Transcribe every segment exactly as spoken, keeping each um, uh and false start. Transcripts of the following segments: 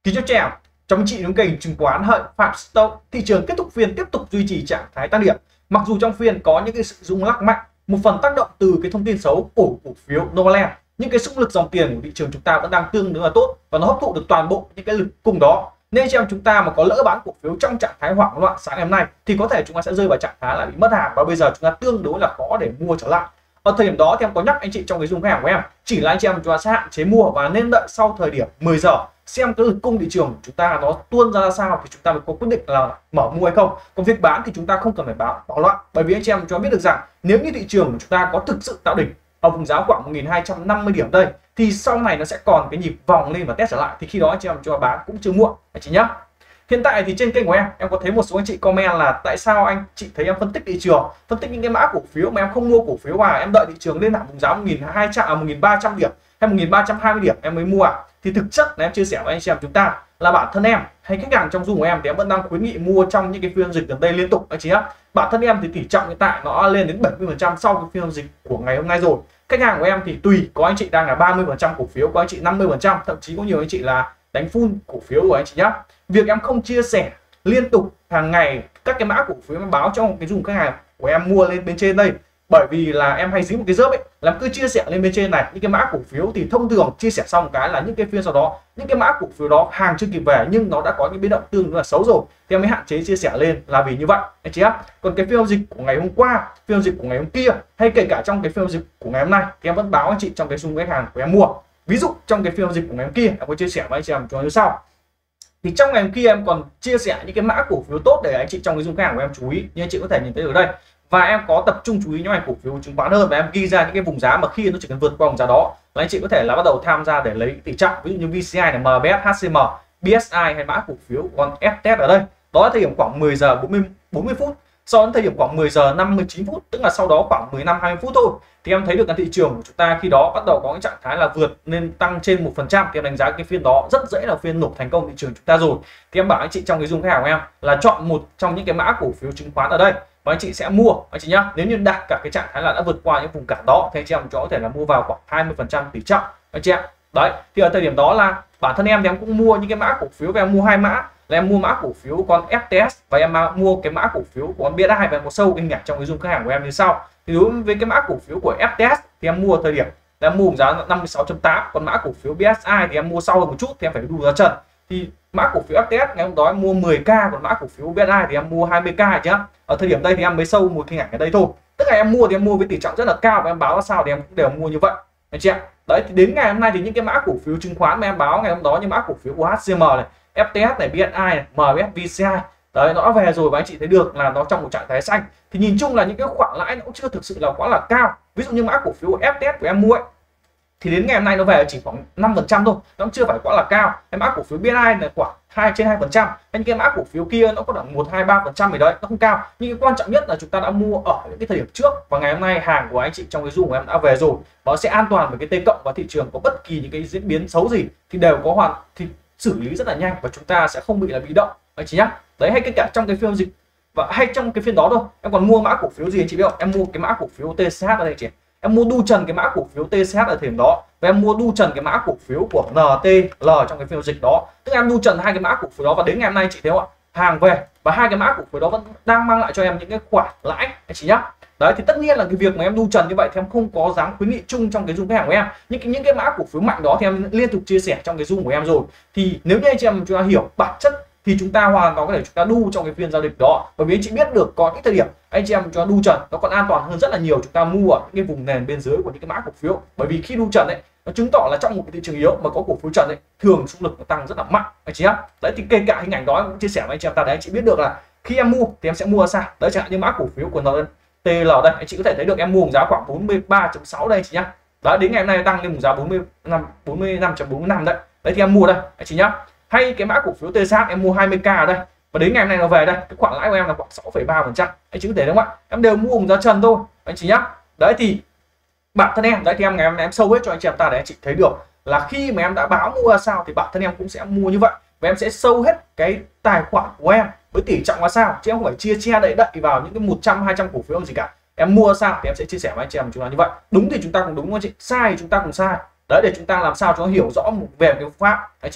Kính chào trẻ, trong chị đứng kênh chứng khoán Hợi Phạm Stock, thị trường kết thúc phiên tiếp tục duy trì trạng thái tăng điểm. Mặc dù trong phiên có những cái sự rung lắc mạnh, một phần tác động từ cái thông tin xấu của cổ phiếu Novaland, nhưng cái xung lực dòng tiền của thị trường chúng ta vẫn đang tương đối là tốt và nó hấp thụ được toàn bộ những cái lực cung đó. Nên anh chị em chúng ta mà có lỡ bán cổ phiếu trong trạng thái hoảng loạn sáng ngày hôm nay thì có thể chúng ta sẽ rơi vào trạng thái là bị mất hàng và bây giờ chúng ta tương đối là khó để mua trở lại. Ở thời điểm đó thì em có nhắc anh chị trong cái dung khách hàng của em, chỉ là anh chị em chúng ta sẽ hạn chế mua và nên đợi sau thời điểm mười giờ xem cái lực cung thị trường của chúng ta nó tuôn ra, ra sao thì chúng ta mới có quyết định là mở mua hay không. Còn việc bán thì chúng ta không cần phải báo bỏ loạn, bởi vì anh chị em chúng ta biết được rằng nếu như thị trường của chúng ta có thực sự tạo đỉnh ở vùng giá khoảng một nghìn hai trăm năm mươi điểm đây thì sau này nó sẽ còn cái nhịp vòng lên và test trở lại, thì khi đó anh chị em cho bán cũng chưa muộn anh chị nhé. Hiện tại thì trên kênh của em em có thấy một số anh chị comment là tại sao anh chị thấy em phân tích thị trường, phân tích những cái mã cổ phiếu mà em không mua cổ phiếu và em đợi thị trường lên thẳng vùng giá một nghìn hai trăm à một nghìn ba trăm điểm hay một nghìn ba trăm hai mươi điểm em mới mua à? Thì thực chất là em chia sẻ với anh chị em chúng ta là bản thân em hay khách hàng trong Zoom của em thì em vẫn đang khuyến nghị mua trong những cái phiên dịch gần đây liên tục anh chị nhé. Bản thân em thì tỷ trọng hiện tại nó lên đến bảy mươi phần trăm sau cái phiên dịch của ngày hôm nay rồi. Khách hàng của em thì tùy, có anh chị đang là ba mươi phần trăm cổ phiếu, có anh chị năm mươi phần trăm, thậm chí có nhiều anh chị là đánh full cổ phiếu của anh chị nhé. Việc em không chia sẻ liên tục hàng ngày các cái mã cổ phiếu em báo cho cái dùng khách hàng của em mua lên bên trên đây, bởi vì là em hay dính một cái rớp ấy, làm cứ chia sẻ lên bên trên này những cái mã cổ phiếu thì thông thường chia sẻ xong cái là những cái phiên sau đó những cái mã cổ phiếu đó hàng chưa kịp về nhưng nó đã có những biến động tương đối là xấu rồi thì em mới hạn chế chia sẻ lên là vì như vậy anh chị ạ. Còn cái phiên dịch của ngày hôm qua, phiên dịch của ngày hôm kia hay kể cả trong cái phiên dịch của ngày hôm nay thì em vẫn báo anh chị trong cái dung khách hàng của em mua. Ví dụ trong cái phiên dịch của ngày hôm kia em có chia sẻ với anh chị em cho như sau. Thì trong ngày hôm kia em còn chia sẻ những cái mã cổ phiếu tốt để anh chị trong cái dung khách hàng của em chú ý, như anh chị có thể nhìn thấy ở đây. Và em có tập trung chú ý những ngành cổ phiếu chứng khoán hơn và em ghi ra những cái vùng giá mà khi nó chỉ cần vượt qua vùng giá đó là anh chị có thể là bắt đầu tham gia để lấy tỷ trọng, ví dụ như vê xê i này, em bê ét, hát xê em, bê ét i hay mã cổ phiếu còn ép tê ét ở đây. Đó là thời điểm khoảng mười giờ bốn mươi phút. Sau đến thời điểm khoảng mười giờ năm mươi chín phút, tức là sau đó khoảng mười lăm hai mươi phút thôi thì em thấy được là thị trường của chúng ta khi đó bắt đầu có cái trạng thái là vượt nên tăng trên một phần trăm thì em đánh giá cái phiên đó rất dễ là phiên nổ thành công thị trường chúng ta rồi. Thì em bảo anh chị trong cái dung khách hàng của em là chọn một trong những cái mã cổ phiếu chứng khoán ở đây và anh chị sẽ mua anh chị nhá. Nếu như đạt cả cái trạng thái là đã vượt qua những vùng cản đó thì anh chị em có thể là mua vào khoảng hai mươi phần trăm tỷ trọng anh chị ạ. Đấy, thì ở thời điểm đó là bản thân em thì em cũng mua những cái mã cổ phiếu và em mua hai mã là em mua mã cổ phiếu con ép tê ét và em mua cái mã cổ phiếu của con bê ét i và em có sâu hình ảnh trong cái dung khách hàng của em như sau. Thì đối với cái mã cổ phiếu của ép tê ét thì em mua thời điểm là em mua giá năm mươi sáu chấm tám, còn mã cổ phiếu bê ét i thì em mua sau hơn một chút thì em phải đu giá trần. Thì mã cổ phiếu ép tê ét ngày hôm đó em mua mười k, còn mã cổ phiếu bê ét i thì em mua hai mươi k chứ. Ở thời điểm đây thì em mới sâu một hình ảnh ở đây thôi. Tức là em mua thì em mua với tỷ trọng rất là cao và em báo ra sao thì em cũng đều mua như vậy anh chị ạ. Đấy, thì đến ngày hôm nay thì những cái mã cổ phiếu chứng khoán mà em báo ngày hôm đó như mã cổ phiếu của hát xê em này, ép tê ét này, bê ét i này, em bê ét, vê xê i đấy nó đã về rồi và anh chị thấy được là nó trong một trạng thái xanh. Thì nhìn chung là những cái khoản lãi nó cũng chưa thực sự là quá là cao. Ví dụ như mã cổ phiếu ép tê ét của em mua ấy, thì đến ngày hôm nay nó về chỉ khoảng năm phần trăm thôi, nó cũng chưa phải quá là cao. Cái mã cổ phiếu bê ét i là khoảng hai trên hai phần trăm, những cái mã cổ phiếu kia nó có khoảng một hai ba phần trăm gì đấy, nó không cao. Nhưng cái quan trọng nhất là chúng ta đã mua ở những cái thời điểm trước và ngày hôm nay hàng của anh chị trong cái dung của em đã về rồi, nó sẽ an toàn với cái T cộng và thị trường có bất kỳ những cái diễn biến xấu gì thì đều có hoàn thì xử lý rất là nhanh và chúng ta sẽ không bị là bị động anh chị nhá. Đấy, hay cái cả trong cái phiên dịch và hay trong cái phiên đó thôi em còn mua mã cổ phiếu gì anh chị biết không? Em mua cái mã cổ phiếu tê xê hát ở đây chị, em mua đu trần cái mã cổ phiếu tê xê hát ở thời điểm đó và em mua đu trần cái mã cổ phiếu của en tê lờ trong cái phiên dịch đó. Tức là em đu trần hai cái mã cổ phiếu đó và đến ngày hôm nay chị thấy không ạ, hàng về và hai cái mã cổ phiếu đó vẫn đang mang lại cho em những cái khoản lãi anh chị nhá. Đấy, thì tất nhiên là cái việc mà em đu trần như vậy thì em không có dám khuyến nghị chung trong cái dung khách hàng của em. Những cái những cái mã cổ phiếu mạnh đó thì em liên tục chia sẻ trong cái dung của em rồi. Thì nếu như anh chị em chúng ta hiểu bản chất thì chúng ta hoàn toàn có thể chúng ta đu trong cái phiên giao dịch đó, bởi vì anh chị biết được có những thời điểm anh chị em chúng ta đu trần nó còn an toàn hơn rất là nhiều chúng ta mua ở những cái vùng nền bên dưới của những cái mã cổ phiếu, bởi vì khi đu trần ấy nó chứng tỏ là trong một cái thị trường yếu mà có cổ phiếu trần ấy thường xung lực nó tăng rất là mạnh anh chị nhá. Đấy, thì kể cả hình ảnh đó em cũng chia sẻ với anh chị em ta để anh chị biết được là khi em mua thì em sẽ mua sao. Đấy, chẳng hạn như mã cổ phiếu của en tê lờ đây anh chị có thể thấy được em mua giá khoảng bốn mươi ba chấm sáu đây anh chị nhá. Đấy, đến ngày hôm nay tăng lên giá bốn mươi lăm bốn mươi lăm chấm bốn mươi lăm đấy. Đấy thì em mua đây anh chị nhá. Hay cái mã cổ phiếu tê xê hát em mua hai mươi k ở đây và đến ngày hôm nay nó về đây, cái khoản lãi của em là khoảng sáu phẩy ba phần trăm anh chị có thể đúng không ạ, em đều mua vùng giá trần thôi anh chị nhá. Đấy, thì bản thân em đấy thì em ngày hôm nay em sâu hết cho anh chị em ta để anh chị thấy được là khi mà em đã báo mua ra sao thì bản thân em cũng sẽ mua như vậy và em sẽ sâu hết cái tài khoản của em với tỷ trọng là sao, chứ em không phải chia che đậy đậy vào những cái một trăm hai trăm cổ phiếu gì cả. Em mua sao thì em sẽ chia sẻ với anh chị em chúng ta như vậy, đúng thì chúng ta cũng đúng anh chị, sai thì chúng ta cũng sai. Đấy, để chúng ta làm sao cho nó hiểu rõ về cái pháp anh chị nhá.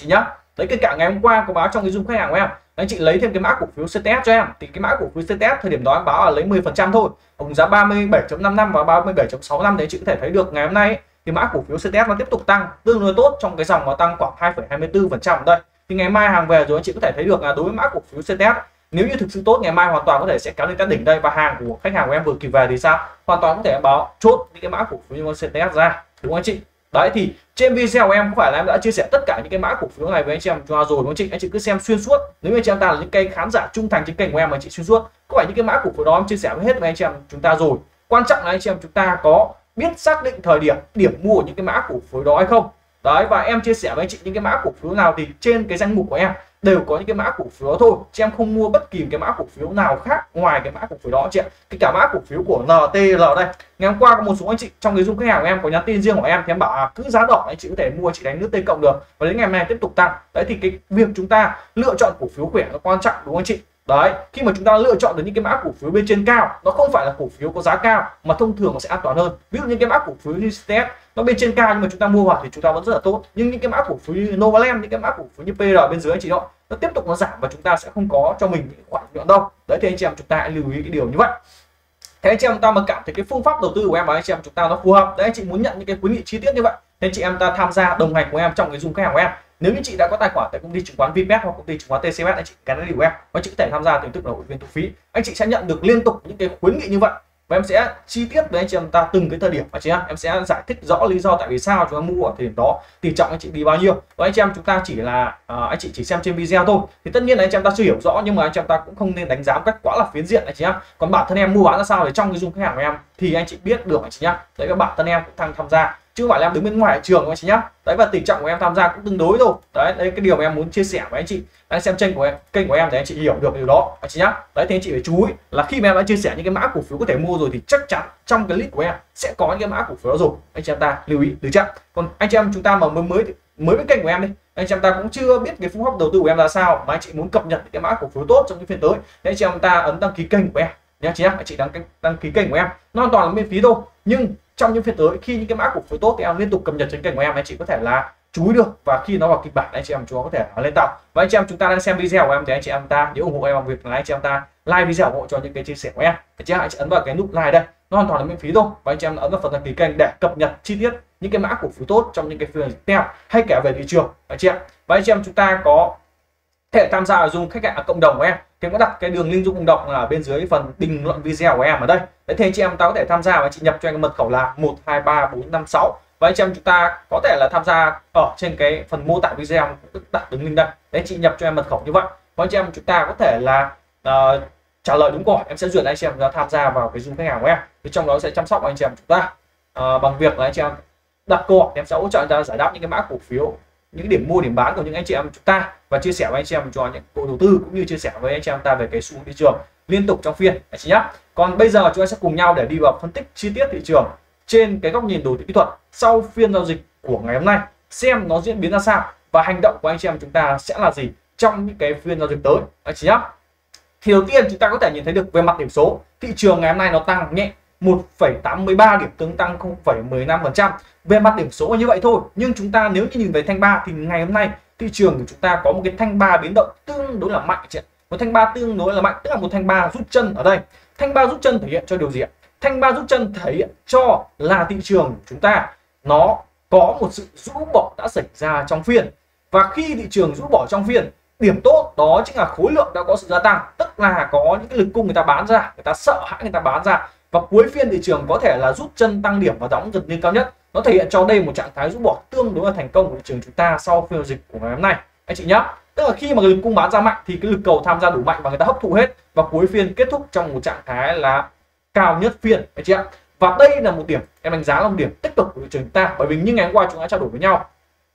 Đấy, kể cả ngày hôm qua có báo trong cái zoom khách hàng của em, anh chị lấy thêm cái mã cổ phiếu xê tê ét cho em, thì cái mã cổ phiếu xê tê ét thời điểm đó em báo là lấy mười phần trăm thôi, cùng giá ba mươi bảy chấm năm năm và ba mươi bảy chấm sáu năm. Đấy, chị có thể thấy được ngày hôm nay ấy, thì mã cổ phiếu xê tê ét nó tiếp tục tăng tương đối tốt trong cái dòng nó tăng khoảng hai phẩy hai mươi tư phần trăm đây. Thì ngày mai hàng về rồi anh chị có thể thấy được là đối với mã cổ phiếu xê tê ét, nếu như thực sự tốt ngày mai hoàn toàn có thể sẽ kéo lên các đỉnh đây, và hàng của khách hàng của em vừa kịp về thì sao, hoàn toàn có thể báo chốt những cái mã cổ phiếu như xê tê ét ra, đúng không anh chị? Đấy, thì trên video của em có phải là em đã chia sẻ tất cả những cái mã cổ phiếu này với anh chị em cho rồi đúng không anh chị? Anh chị cứ xem xuyên suốt. Nếu anh chị em ta là những cây khán giả trung thành trên kênh của em mà anh chị xuyên suốt, có phải những cái mã cổ phiếu đó em chia sẻ với hết với anh chị em chúng ta rồi. Quan trọng là anh chị em chúng ta có biết xác định thời điểm điểm mua những cái mã cổ phiếu đó hay không. Đấy, và em chia sẻ với anh chị những cái mã cổ phiếu nào thì trên cái danh mục của em đều có những cái mã cổ phiếu đó thôi, chứ em không mua bất kỳ cái mã cổ phiếu nào khác ngoài cái mã cổ phiếu đó chị ạ. Cái cả mã cổ phiếu của en tê lờ đây, ngày hôm qua có một số anh chị trong cái dung khách hàng của em có nhắn tin riêng của em thì em bảo à, cứ giá đỏ anh chị có thể mua, chị đánh nước T cộng được, và đến ngày hôm nay tiếp tục tăng. Đấy, thì cái việc chúng ta lựa chọn cổ phiếu khỏe nó quan trọng đúng không anh chị? Đấy, khi mà chúng ta lựa chọn được những cái mã cổ phiếu bên trên cao, nó không phải là cổ phiếu có giá cao mà thông thường nó sẽ an toàn hơn. Ví dụ như cái mã cổ phiếu như xê tê ét nó bên trên cao nhưng mà chúng ta mua vào thì chúng ta vẫn rất là tốt, nhưng những cái mã cổ phiếu như Novaland, những cái mã cổ phiếu như pê rờ bên dưới anh chị đó, nó tiếp tục nó giảm và chúng ta sẽ không có cho mình những khoản lợi nhuận đâu. Đấy, thì anh chị em chúng ta hãy lưu ý cái điều như vậy. Thế anh chị em ta mà cảm thấy cái phương pháp đầu tư của em và anh chị em chúng ta nó phù hợp, đấy anh chị muốn nhận những cái khuyến nghị chi tiết như vậy, thì anh chị em ta tham gia đồng hành của em trong cái dung khách hàng của em. Nếu như chị đã có tài khoản tại công ty chứng khoán Vinmec hoặc công ty chứng khoán tê xê ét, anh chị gắn cái điều của em và chị có thể tham gia từ thức là hội viên thu phí, anh chị sẽ nhận được liên tục những cái khuyến nghị như vậy, và em sẽ chi tiết với anh chị em ta từng cái thời điểm mà chị em em sẽ giải thích rõ lý do tại vì sao chúng ta mua ở thời điểm đó, tỷ trọng anh chị đi bao nhiêu. Và anh chị em chúng ta chỉ là uh, anh chị chỉ xem trên video thôi, thì tất nhiên là anh chị em ta chưa hiểu rõ, nhưng mà anh chị em ta cũng không nên đánh giá một cách quá là phiến diện anh chị em. Còn bản thân em mua bán ra sao thì trong cái dung khách hàng của em thì anh chị biết được anh chị nhá. Đấy, các bạn thân em cũng tham tham gia chứ không phải là em đứng bên ngoài trường anh chị nhá. Đấy, và tỷ trọng của em tham gia cũng tương đối rồi. Đấy, đây cái điều mà em muốn chia sẻ với anh chị. Anh xem kênh của em, kênh của em để anh chị hiểu được điều đó anh chị nhá. Đấy, thì anh chị phải chú ý là khi mà em đã chia sẻ những cái mã cổ phiếu có thể mua rồi thì chắc chắn trong cái list của em sẽ có những cái mã cổ phiếu đó rồi. Anh chị em ta lưu ý được chưa? Còn anh chị em chúng ta mà mới mới mới với kênh của em đi, anh chị em ta cũng chưa biết cái phương pháp đầu tư của em là sao mà anh chị muốn cập nhật những cái mã cổ phiếu tốt trong những phiên tới, thì anh chị em ta ấn đăng ký kênh của em nhé chị nhá. Anh chị đăng đăng ký kênh của em nó hoàn toàn là miễn phí thôi, nhưng trong những phiên tới khi những cái mã cổ phiếu tốt thì em liên tục cập nhật trên kênh của em, anh chị có thể là chú ý được, và khi nó vào kịch bản anh chị em chúng có thể lên tàu. Và anh chị em chúng ta đang xem video của em thì anh chị em ta nhớ ủng hộ em bằng việc là anh chị em ta like video ủng hộ cho những cái chia sẻ của em. Anh chị, anh chị ấn vào cái nút like đây, nó hoàn toàn là miễn phí thôi, và anh chị em ấn vào phần đăng ký kênh để cập nhật chi tiết những cái mã cổ phiếu tốt trong những cái phiên tiếp theo hay kể về thị trường anh chị em. Và anh chị em chúng ta có thể tham gia dùng khách hàng cộng đồng của em thì có đặt cái đường link dung cộng đồng là bên dưới phần bình luận video của em ở đây. Đấy, thì anh chị em ta có thể tham gia và anh chị nhập cho anh mật khẩu là một hai ba bốn năm sáu, và anh chị em chúng ta có thể là tham gia ở trên cái phần mô tả video đặt đường link đây. Đấy, chị nhập cho em mật khẩu như vậy, và anh chị em chúng ta có thể là uh, trả lời đúng câu hỏi, em sẽ duyệt anh chị em ra tham gia vào cái dung khách hàng của em, thì trong đó sẽ chăm sóc anh chị em chúng ta uh, bằng việc là anh chị em đặt câu hỏi, em sẽ hỗ trợ anh ta giải đáp những cái mã cổ phiếu, những điểm mua điểm bán của những anh chị em chúng ta, và chia sẻ với anh chị em cho những cổ đầu tư cũng như chia sẻ với anh chị em ta về cái xu hướng thị trường liên tục trong phiên anh chị nhé. Còn bây giờ chúng ta sẽ cùng nhau để đi vào phân tích chi tiết thị trường trên cái góc nhìn đầu tư kỹ thuật sau phiên giao dịch của ngày hôm nay, xem nó diễn biến ra sao và hành động của anh chị em chúng ta sẽ là gì trong những cái phiên giao dịch tới anh chị nhé. Thì đầu tiên chúng ta có thể nhìn thấy được về mặt điểm số, thị trường ngày hôm nay nó tăng nhẹ một phẩy tám mươi ba điểm, tương tăng không phẩy mười lăm phần trăm. Về mặt điểm số như vậy thôi, nhưng chúng ta nếu như nhìn về thanh ba thì ngày hôm nay thị trường của chúng ta có một cái thanh ba biến động tương đối là mạnh chị ạ. Một thanh ba tương đối là mạnh, tức là một thanh ba rút chân ở đây. Thanh ba rút chân thể hiện cho điều gì ạ? Thanh ba rút chân thể hiện cho là thị trường của chúng ta nó có một sự rũ bỏ đã xảy ra trong phiên, và khi thị trường rũ bỏ trong phiên, điểm tốt đó chính là khối lượng đã có sự gia tăng, tức là có những cái lực cung người ta bán ra, người ta sợ hãi người ta bán ra, và cuối phiên thị trường có thể là rút chân tăng điểm và đóng gần như cao nhất. Nó thể hiện cho đây một trạng thái rũ bỏ tương đối là thành công của thị trường chúng ta sau phiên giao dịch của ngày hôm nay anh chị nhé. Tức là khi mà lực cung bán ra mạnh thì cái lực cầu tham gia đủ mạnh và người ta hấp thụ hết, và cuối phiên kết thúc trong một trạng thái là cao nhất phiên anh chị ạ. Và đây là một điểm em đánh giá là một điểm tích cực của thị trường chúng ta, bởi vì như ngày hôm qua chúng ta trao đổi với nhau,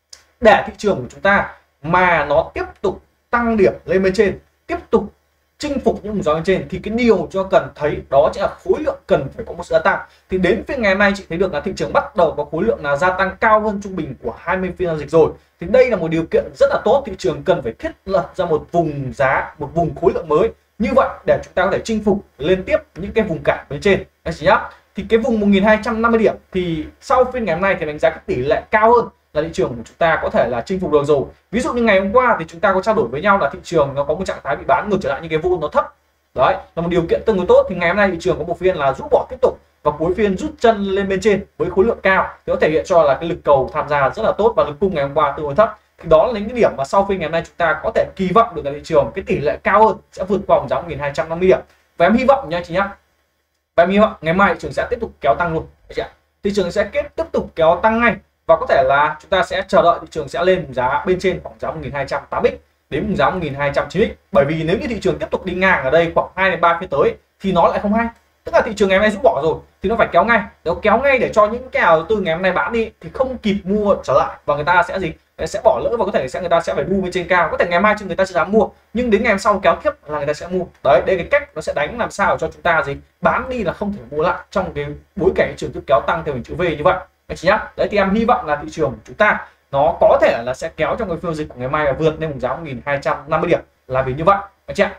để thị trường của chúng ta mà nó tiếp tục tăng điểm lên bên trên, tiếp tục chinh phục những vùng giá bên trên, thì cái điều cho cần thấy đó chính là khối lượng cần phải có một sự gia tăng. Thì đến phiên ngày hôm nay chị thấy được là thị trường bắt đầu có khối lượng là gia tăng cao hơn trung bình của hai mươi phiên giao dịch rồi, thì đây là một điều kiện rất là tốt. Thị trường cần phải thiết lập ra một vùng giá, một vùng khối lượng mới như vậy để chúng ta có thể chinh phục lên tiếp những cái vùng cản bên trên anh chị nhá. Thì cái vùng một nghìn hai trăm năm mươi điểm thì sau phiên ngày hôm nay thì đánh giá cái tỷ lệ cao hơn là thị trường của chúng ta có thể là chinh phục được rồi. Ví dụ như ngày hôm qua thì chúng ta có trao đổi với nhau là thị trường nó có một trạng thái bị bán ngược trở lại, những cái vốn nó thấp, đấy là một điều kiện tương đối tốt. Thì ngày hôm nay thị trường có một phiên là rút bỏ tiếp tục và cuối phiên rút chân lên bên trên với khối lượng cao, thì có thể hiện cho là cái lực cầu tham gia rất là tốt và lực cung ngày hôm qua tương đối thấp. Thì đó là những cái điểm mà sau phiên ngày hôm nay chúng ta có thể kỳ vọng được là thị trường cái tỷ lệ cao hơn sẽ vượt qua giá một nghìn hai trăm năm mươi điểm. Và em hy vọng nha chị nhá, và em hy vọng ngày mai thị trường sẽ tiếp tục kéo tăng luôn, chị ạ. Thị trường sẽ kết tiếp tục kéo tăng ngay và có thể là chúng ta sẽ chờ đợi thị trường sẽ lên vùng giá bên trên khoảng giá một nghìn hai trăm tám mươi x đến vùng giá một nghìn hai trăm chín mươi x. Bởi vì nếu như thị trường tiếp tục đi ngang ở đây khoảng hai đến ba phiên tới thì nó lại không hay. Tức là thị trường ngày hôm nay rút bỏ rồi thì nó phải kéo ngay, nó kéo ngay để cho những cái nhà đầu tư ngày hôm nay bán đi thì không kịp mua trở lại, và người ta sẽ gì sẽ bỏ lỡ, và có thể sẽ người ta sẽ phải mua bên trên cao. Có thể ngày mai người ta sẽ dám mua, nhưng đến ngày hôm sau kéo tiếp là người ta sẽ mua. Đấy, đây cái cách nó sẽ đánh làm sao cho chúng ta gì bán đi là không thể mua lại trong cái bối cảnh thị trường tiếp kéo tăng theo hình chữ V như vậy, anh chị nhá. Đấy thì em hy vọng là thị trường của chúng ta nó có thể là sẽ kéo trong cái phiên dịch của ngày mai và vượt lên vùng giá một nghìn hai trăm năm mươi điểm là vì như vậy, anh chị ạ.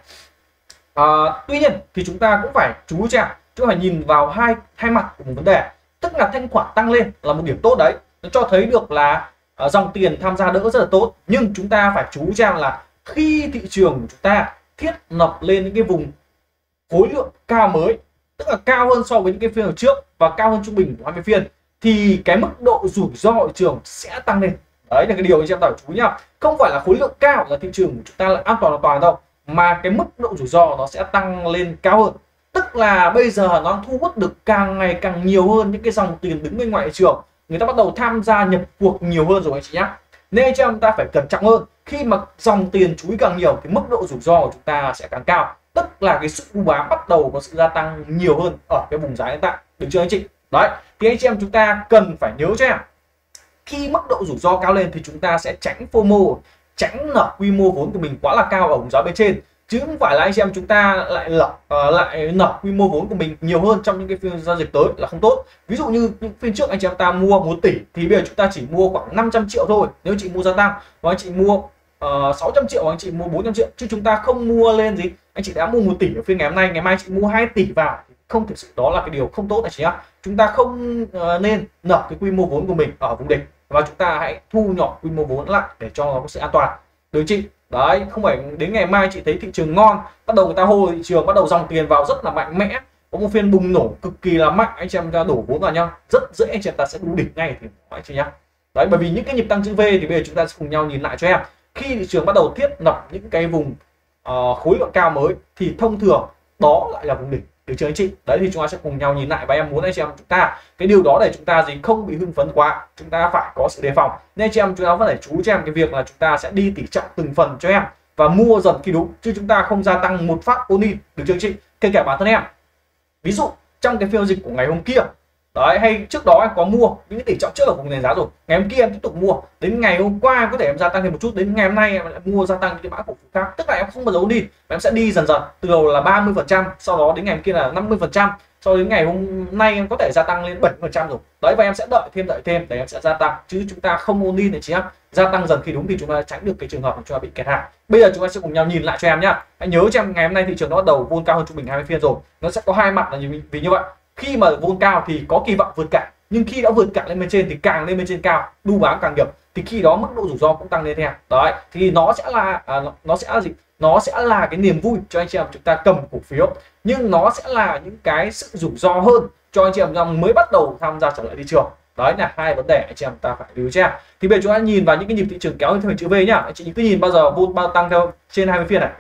À, tuy nhiên thì chúng ta cũng phải chú ý rằng chúng ta phải nhìn vào hai hai mặt của một vấn đề, tức là thanh khoản tăng lên là một điểm tốt đấy, nó cho thấy được là uh, dòng tiền tham gia đỡ rất là tốt. Nhưng chúng ta phải chú ý rằng là khi thị trường của chúng ta thiết lập lên những cái vùng khối lượng cao mới, tức là cao hơn so với những cái phiên ở trước và cao hơn trung bình của hai mươi phiên, thì cái mức độ rủi ro thị trường sẽ tăng lên. Đấy là cái điều anh chị em phải chú ý nhá. Không phải là khối lượng cao là thị trường của chúng ta lại an toàn hoàn toàn đâu, mà cái mức độ rủi ro nó sẽ tăng lên cao hơn. Tức là bây giờ nó thu hút được càng ngày càng nhiều hơn những cái dòng tiền đứng bên ngoài thị trường, người ta bắt đầu tham gia nhập cuộc nhiều hơn rồi anh chị nhá. Nên anh chị em ta phải cẩn trọng hơn, khi mà dòng tiền chú ý càng nhiều thì mức độ rủi ro của chúng ta sẽ càng cao, tức là cái sự mua bán bắt đầu có sự gia tăng nhiều hơn ở cái vùng giá hiện tại, được chưa anh chị? Đấy thì anh chị em chúng ta cần phải nhớ cho em, khi mức độ rủi ro cao lên thì chúng ta sẽ tránh FOMO, tránh nợ quy mô vốn của mình quá là cao ở vùng giá bên trên, chứ không phải là anh chị em chúng ta lại lọc uh, lại nợ quy mô vốn của mình nhiều hơn trong những cái phiên giao dịch tới là không tốt. Ví dụ như những phiên trước anh chị em ta mua một tỷ thì bây giờ chúng ta chỉ mua khoảng năm trăm triệu thôi nếu chị mua gia tăng, và anh chị mua uh, sáu trăm triệu, anh chị mua bốn trăm triệu, chứ chúng ta không mua lên gì. Anh chị đã mua một tỷ ở phiên ngày hôm nay, ngày mai chị mua hai tỷ vào, không thực sự đó là cái điều không tốt anh chị nhá. Chúng ta không uh, nên nợ cái quy mô vốn của mình ở vùng đỉnh, và chúng ta hãy thu nhỏ quy mô vốn lại để cho nó có sự an toàn, được chị? Đấy, không phải đến ngày mai chị thấy thị trường ngon, bắt đầu người ta hô thị trường, bắt đầu dòng tiền vào rất là mạnh mẽ, có một phiên bùng nổ cực kỳ là mạnh, anh chị em ta đổ vốn vào nhau rất dễ, anh chị em ta sẽ đu đỉnh ngay thì anh chị nhá. Đấy, bởi vì những cái nhịp tăng chữ V thì bây giờ chúng ta sẽ cùng nhau nhìn lại cho em, khi thị trường bắt đầu thiết lập những cái vùng uh, khối lượng cao mới thì thông thường đó lại là vùng đỉnh, được chưa anh chị? Đấy thì chúng ta sẽ cùng nhau nhìn lại, và em muốn anh chị em chúng ta cái điều đó để chúng ta gì không bị hưng phấn quá, chúng ta phải có sự đề phòng. Nên anh chị em chúng ta phải chú cho em cái việc là chúng ta sẽ đi tỷ trọng từng phần cho em và mua dần khi đúng, chứ chúng ta không gia tăng một phát all in, được chưa anh chị? Kể cả bản thân em, ví dụ trong cái phiên dịch của ngày hôm kia đấy, hay trước đó em có mua những cái tỷ trọng trước ở vùng nền giá rồi, ngày hôm kia em tiếp tục mua, đến ngày hôm qua em có thể em gia tăng thêm một chút, đến ngày hôm nay em lại mua gia tăng những cái mã cổ phiếu khác, tức là em không bao giờ đi, em sẽ đi dần dần, từ đầu là ba mươi phần trăm, sau đó đến ngày hôm kia là năm mươi phần trăm, sau đến ngày hôm nay em có thể gia tăng lên bảy mươi phần trăm rồi. Đấy, và em sẽ đợi thêm đợi thêm để em sẽ gia tăng, chứ chúng ta không ôn đi này chị em, gia tăng dần khi đúng thì chúng ta tránh được cái trường hợp chúng ta bị kẹt hàng. Bây giờ chúng ta sẽ cùng nhau nhìn lại cho em nhá. Hãy nhớ cho em ngày hôm nay thị trường nó bắt đầu vôn cao hơn trung bình hai mươi phiên rồi, nó sẽ có hai mặt là vì như vậy. Khi mà vôn cao thì có kỳ vọng vượt cạn, nhưng khi đã vượt cạn lên bên trên thì càng lên bên trên cao, đu bám càng nhập, thì khi đó mức độ rủi ro cũng tăng lên theo. Đấy thì nó sẽ là à, nó sẽ là gì nó sẽ là cái niềm vui cho anh chị em chúng ta cầm cổ phiếu, nhưng nó sẽ là những cái sự rủi ro hơn cho anh chị em mới bắt đầu tham gia trở lại thị trường. Đấy là hai vấn đề anh chị em ta phải lưu ý cho. Thì bây giờ chúng ta nhìn vào những cái nhịp thị trường kéo theo hình chữ V nhá, anh chị cứ nhìn bao giờ vôn bao tăng theo trên hai mươi phiên này,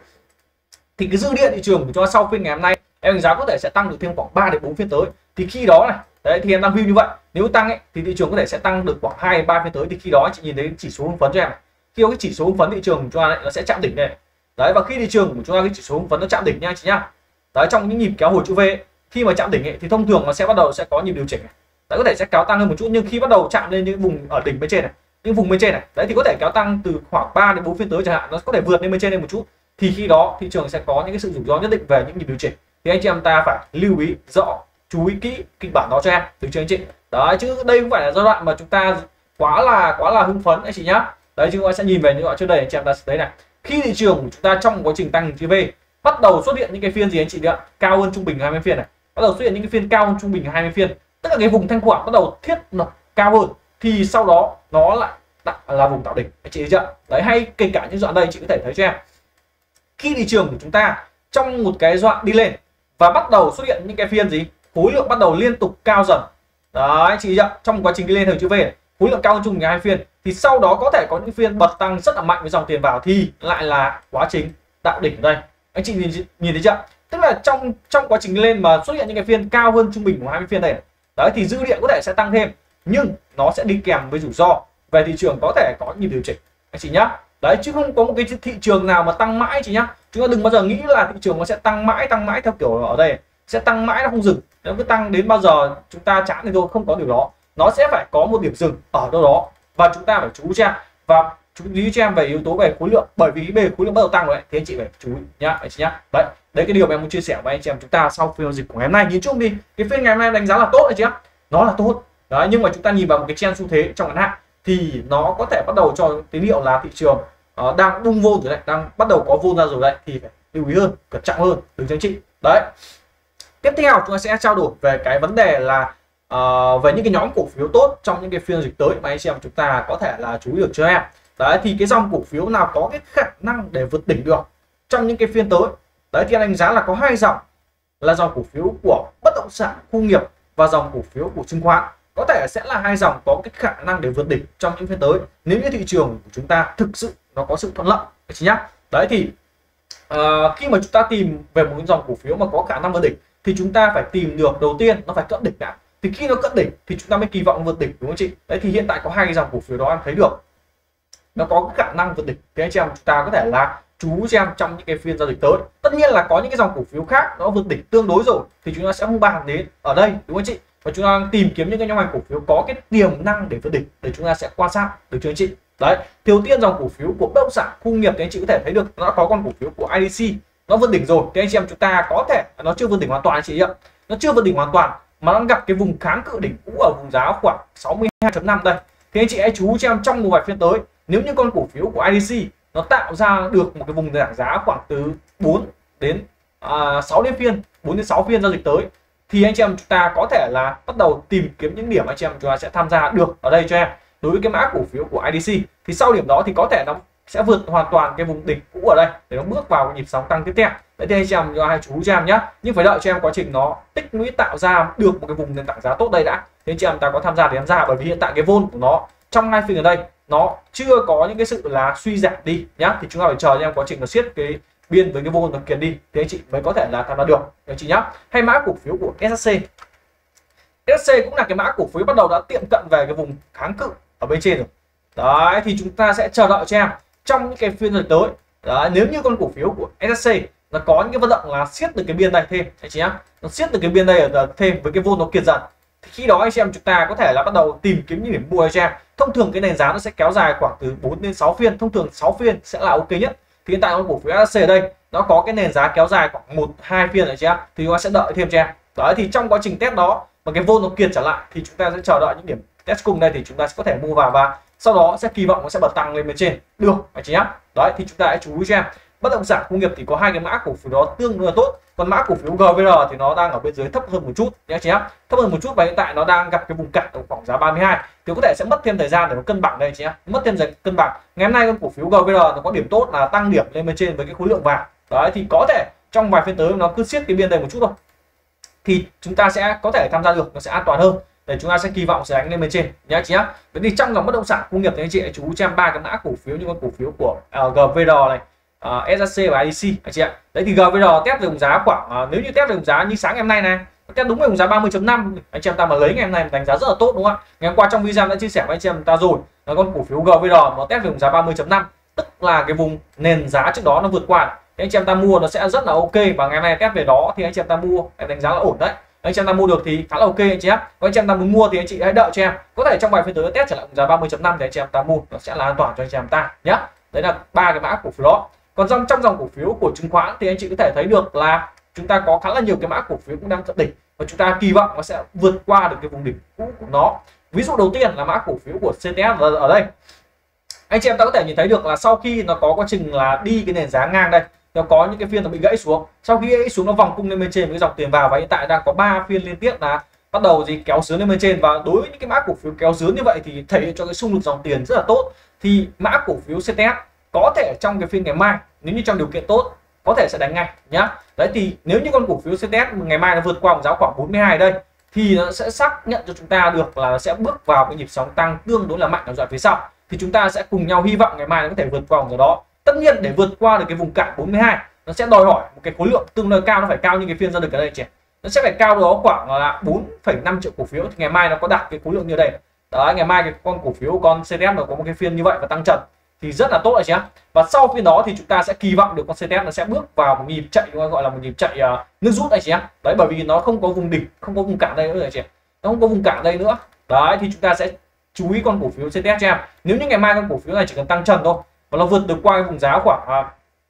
thì cái dư địa thị trường của chúng ta sau phiên ngày hôm nay em đánh giá có thể sẽ tăng được thêm khoảng ba đến bốn phiên tới. Thì khi đó này, đấy thì em đang view như vậy, nếu tăng ấy thì thị trường có thể sẽ tăng được khoảng hai đến ba phiên tới. Thì khi đó anh chị nhìn thấy chỉ số hưng phấn cho em này. Khi có cái chỉ số hưng phấn thị trường của chúng ta này, nó sẽ chạm đỉnh này. Đấy, và khi thị trường của chúng ta cái chỉ số hưng phấn nó chạm đỉnh nha anh chị nhá. Đấy, trong những nhịp kéo hồi chữ V ấy, khi mà chạm đỉnh ấy, thì thông thường nó sẽ bắt đầu sẽ có nhịp điều chỉnh này. Đấy, có thể sẽ kéo tăng hơn một chút, nhưng khi bắt đầu chạm lên những vùng ở đỉnh bên trên này, những vùng bên trên này, đấy thì có thể kéo tăng từ khoảng ba đến bốn phiên tới chẳng hạn, nó có thể vượt lên bên trên lên một chút. Thì khi đó thị trường sẽ có những cái sự rủi ro nhất định về những nhịp điều chỉnh. Thì anh chị em ta phải lưu ý rõ, chú ý kỹ kịch bản đó cho em, được chưa anh chị? Đấy, chứ đây không phải là giai đoạn mà chúng ta quá là quá là hưng phấn anh chị nhá. Đấy, chúng ta sẽ nhìn về những đoạn trước đây anh chị em ta sẽ thấy này, khi thị trường của chúng ta trong quá trình tăng chữ V bắt đầu xuất hiện những cái phiên gì anh chị ạ, cao hơn trung bình hai mươi phiên này, bắt đầu xuất hiện những cái phiên cao hơn trung bình hai mươi phiên, tức là cái vùng thanh khoản bắt đầu thiết lập cao hơn, thì sau đó nó lại là vùng tạo đỉnh, anh chị thấy chưa? Đấy, hay kể cả những đoạn đây chị có thể thấy cho em, khi thị trường của chúng ta trong một cái đoạn đi lên và bắt đầu xuất hiện những cái phiên gì khối lượng bắt đầu liên tục cao dần, đấy chị thấy chưa? Trong một quá trình đi lên theo chữ V này, khối lượng cao hơn chung hai phiên, thì sau đó có thể có những phiên bật tăng rất là mạnh với dòng tiền vào thì lại là quá trình tạo đỉnh ở đây, anh chị nhìn, nhìn thấy chưa? Tức là trong trong quá trình đi lên mà xuất hiện những cái phiên cao hơn trung bình của hai mươi phiên đây này. Đấy thì dư địa có thể sẽ tăng thêm, nhưng nó sẽ đi kèm với rủi ro về thị trường có thể có những điều chỉnh, anh chị nhá. Đấy, chứ không có một cái thị trường nào mà tăng mãi chị nhá. Chúng ta đừng bao giờ nghĩ là thị trường nó sẽ tăng mãi tăng mãi theo kiểu ở đây sẽ tăng mãi nó không dừng, nó cứ tăng đến bao giờ chúng ta chán thì thôi, không có điều đó. Nó sẽ phải có một điểm dừng ở đâu đó và chúng ta phải chú ý cho em, và chú ý cho em về yếu tố về khối lượng, bởi vì về khối lượng bắt đầu tăng rồi đấy, thì anh chị phải chú ý nhá, anh chị nhá. Đấy, đấy cái điều mà em muốn chia sẻ với anh chị em chúng ta sau phiên giao dịch của ngày hôm nay. Nhìn chung thì cái phiên ngày hôm nay đánh giá là tốt anh chị nhá, nó là tốt đấy, nhưng mà chúng ta nhìn vào một cái trend xu thế trong ngắn hạn thì nó có thể bắt đầu cho tín hiệu là thị trường uh, đang bung vô rồi đấy, đang bắt đầu có vôn ra rồi đấy, thì phải lưu ý hơn, cẩn trọng hơn, đừng tránh trị. Đấy, tiếp theo chúng ta sẽ trao đổi về cái vấn đề là uh, về những cái nhóm cổ phiếu tốt trong những cái phiên dịch tới mà anh chị em chúng ta có thể là chú ý được cho em. Đấy, thì cái dòng cổ phiếu nào có cái khả năng để vượt đỉnh được trong những cái phiên tới. Đấy thì anh đánh giá là có hai dòng, là dòng cổ phiếu của bất động sản, khu nghiệp và dòng cổ phiếu của chứng khoán, có thể sẽ là hai dòng có cái khả năng để vượt đỉnh trong những phiên tới nếu như thị trường của chúng ta thực sự nó có sự thuận lợi, anh chị nhá. Đấy thì uh, khi mà chúng ta tìm về một dòng cổ phiếu mà có khả năng vượt đỉnh thì chúng ta phải tìm được đầu tiên nó phải cận đỉnh đã, thì khi nó cận đỉnh thì chúng ta mới kỳ vọng vượt đỉnh, đúng không chị? Đấy thì hiện tại có hai cái dòng cổ phiếu đó em thấy được nó có cái khả năng vượt đỉnh, thì anh chị em chúng ta có thể là chú cho em trong những cái phiên giao dịch tới. Tất nhiên là có những cái dòng cổ phiếu khác nó vượt đỉnh tương đối rồi thì chúng ta sẽ không bàn đến ở đây, đúng không chị? Và chúng ta tìm kiếm những cái nhóm ngành cổ phiếu có cái tiềm năng để vượt đỉnh để chúng ta sẽ quan sát, được chưa anh chị? Đấy, đầu tiên dòng cổ phiếu của bất động sản, khu nghiệp thì anh chị có thể thấy được nó đã có con cổ phiếu của i đê xê nó vượt đỉnh rồi, thì anh chị em chúng ta có thể nó chưa vượt đỉnh hoàn toàn anh chị ạ, nó chưa vượt đỉnh hoàn toàn mà đang gặp cái vùng kháng cự đỉnh cũ ở vùng giá khoảng sáu mươi hai chấm năm đây, thì anh chị hãy chú cho em trong một vài phiên tới nếu như con cổ phiếu của i đê xê nó tạo ra được một cái vùng giảm giá khoảng từ bốn đến sáu đến phiên bốn đến sáu phiên giao dịch tới thì anh chị em chúng ta có thể là bắt đầu tìm kiếm những điểm anh chị em chúng ta sẽ tham gia được ở đây cho em. Đối với cái mã cổ phiếu của i đê xê thì sau điểm đó thì có thể nó sẽ vượt hoàn toàn cái vùng đỉnh cũ ở đây để nó bước vào nhịp sóng tăng tiếp theo. Đấy thì anh chị em hai chú cho em nhé, nhưng phải đợi cho em quá trình nó tích lũy tạo ra được một cái vùng nền tảng giá tốt đây đã, thì anh chị em ta có tham gia thì tham gia, bởi vì hiện tại cái vôn của nó trong hai phiên ở đây nó chưa có những cái sự là suy giảm đi nhá, thì chúng ta phải chờ cho em quá trình nó siết cái biên với cái vôn nó kiệt đi thì anh chị mới có thể là tham gia được, anh chị nhá. Hay mã cổ phiếu của ét ét xê, ét ét xê cũng là cái mã cổ phiếu bắt đầu đã tiệm cận về cái vùng kháng cự ở bên trên rồi. Đấy thì chúng ta sẽ chờ đợi cho em trong những cái phiên rồi tới. Đấy, nếu như con cổ phiếu của ét ét xê nó có những cái vận động là siết được cái biên đây thêm anh chị nhá, nó siết được cái biên đây ở thêm với cái vôn nó kiệt dần, thì khi đó anh chị em chúng ta có thể là bắt đầu tìm kiếm những điểm mua cho em. Thông thường cái nền giá nó sẽ kéo dài khoảng từ bốn đến sáu phiên, thông thường sáu phiên sẽ là ok nhất. Thì hiện tại con cổ phiếu ét ét xê ở đây nó có cái nền giá kéo dài khoảng một hai phiên rồi chị em, thì chúng ta sẽ đợi thêm cho em. Đấy thì trong quá trình test đó mà cái vôn nó kiệt trở lại thì chúng ta sẽ chờ đợi những điểm test cùng đây thì chúng ta sẽ có thể mua vào và sau đó sẽ kỳ vọng nó sẽ bật tăng lên bên trên được anh chị nhá. Đấy thì chúng ta hãy chú ý cho em. Bất động sản, công nghiệp thì có hai cái mã cổ phiếu đó tương đối là tốt, còn mã cổ phiếu giê vê rờ thì nó đang ở bên dưới thấp hơn một chút nhé anh chị nhá, thấp hơn một chút và hiện tại nó đang gặp cái vùng cản ở khoảng giá ba mươi hai thì có thể sẽ mất thêm thời gian để nó cân bằng đây anh chị nhá, mất thêm thời cân bằng. Ngày hôm nay con cổ phiếu giê vê rờ nó có điểm tốt là tăng điểm lên bên trên với cái khối lượng vàng. Đấy thì có thể trong vài phiên tới nó cứ siết cái biên đây một chút thôi thì chúng ta sẽ có thể tham gia được, nó sẽ an toàn hơn để chúng ta sẽ kỳ vọng sẽ đánh lên bên trên nhé chị nhá. Vậy thì trong dòng bất động sản công nghiệp thì anh chị hãy chú cho em ba cái mã cổ phiếu như con cổ phiếu của uh, giê vê rờ này, uh, ét ét xê và i đê xê anh chị ạ. Đấy thì giê vê rờ test về vùng giá khoảng uh, nếu như test về vùng giá như sáng ngày hôm nay này, test đúng về vùng giá ba mươi chấm năm, anh chị em ta mà lấy ngày hôm nay đánh giá rất là tốt đúng không ạ? Ngày hôm qua trong video đã chia sẻ với anh chị em ta rồi là con cổ phiếu giê vê rờ nó test về vùng giá ba mươi chấm năm, tức là cái vùng nền giá trước đó nó vượt qua, thì anh chị em ta mua nó sẽ rất là ok, và ngày hôm nay test về đó thì anh chị em ta mua em đánh giá là ổn đấy. Anh chị em ta mua được thì khá là ok anh chị nhé. Còn anh chị em ta muốn mua thì anh chị hãy đợi cho em, có thể trong vài phiên tới test trở lại giá ba mươi chấm năm thì anh chị em ta mua nó sẽ là an toàn cho anh chị em ta nhé. Đấy là ba cái mã cổ phiếu đó. Còn trong trong dòng cổ phiếu của chứng khoán thì anh chị có thể thấy được là chúng ta có khá là nhiều cái mã cổ phiếu cũng đang cận đỉnh và chúng ta kỳ vọng nó sẽ vượt qua được cái vùng đỉnh cũ của nó. Ví dụ đầu tiên là mã cổ phiếu của xê tê ép ở đây. Anh chị em ta có thể nhìn thấy được là sau khi nó có quá trình là đi cái nền giá ngang đây, nó có những cái phiên nó bị gãy xuống, sau khi gãy xuống nó vòng cung lên bên trên với dòng tiền vào, và hiện tại đang có ba phiên liên tiếp là bắt đầu gì kéo sướn lên bên trên, và đối với những cái mã cổ phiếu kéo sướn như vậy thì thể hiện cho cái xung lực dòng tiền rất là tốt. Thì mã cổ phiếu xê tê ét có thể trong cái phiên ngày mai nếu như trong điều kiện tốt có thể sẽ đánh ngay nhá. Đấy thì nếu như con cổ phiếu xê tê ét ngày mai nó vượt qua giá khoảng bốn mươi hai đây thì nó sẽ xác nhận cho chúng ta được là nó sẽ bước vào cái nhịp sóng tăng tương đối là mạnh ở đoạn phía sau. Thì chúng ta sẽ cùng nhau hy vọng ngày mai nó có thể vượt qua ở đó. Tất nhiên để vượt qua được cái vùng cản bốn mươi hai nó sẽ đòi hỏi một cái khối lượng tương đối cao, nó phải cao như cái phiên giao dịch ở đây chị. Nó sẽ phải cao đó khoảng là bốn phẩy năm triệu cổ phiếu thì ngày mai nó có đạt cái khối lượng như đây. Đấy, ngày mai cái con cổ phiếu con xê tê ét nó có một cái phiên như vậy và tăng trần thì rất là tốt rồi chị ạ. Và sau phiên đó thì chúng ta sẽ kỳ vọng được con xê tê ét nó sẽ bước vào một nhịp chạy gọi là một nhịp chạy uh, nước rút này chị ạ. Đấy, bởi vì nó không có vùng đỉnh, không có vùng cản đây nữa rồi chị. Nó không có vùng cản đây nữa. Đấy thì chúng ta sẽ chú ý con cổ phiếu xê tê ét cho em. Nếu như ngày mai con cổ phiếu này chỉ cần tăng trần thôi và nó vượt được qua cái vùng giá khoảng uh,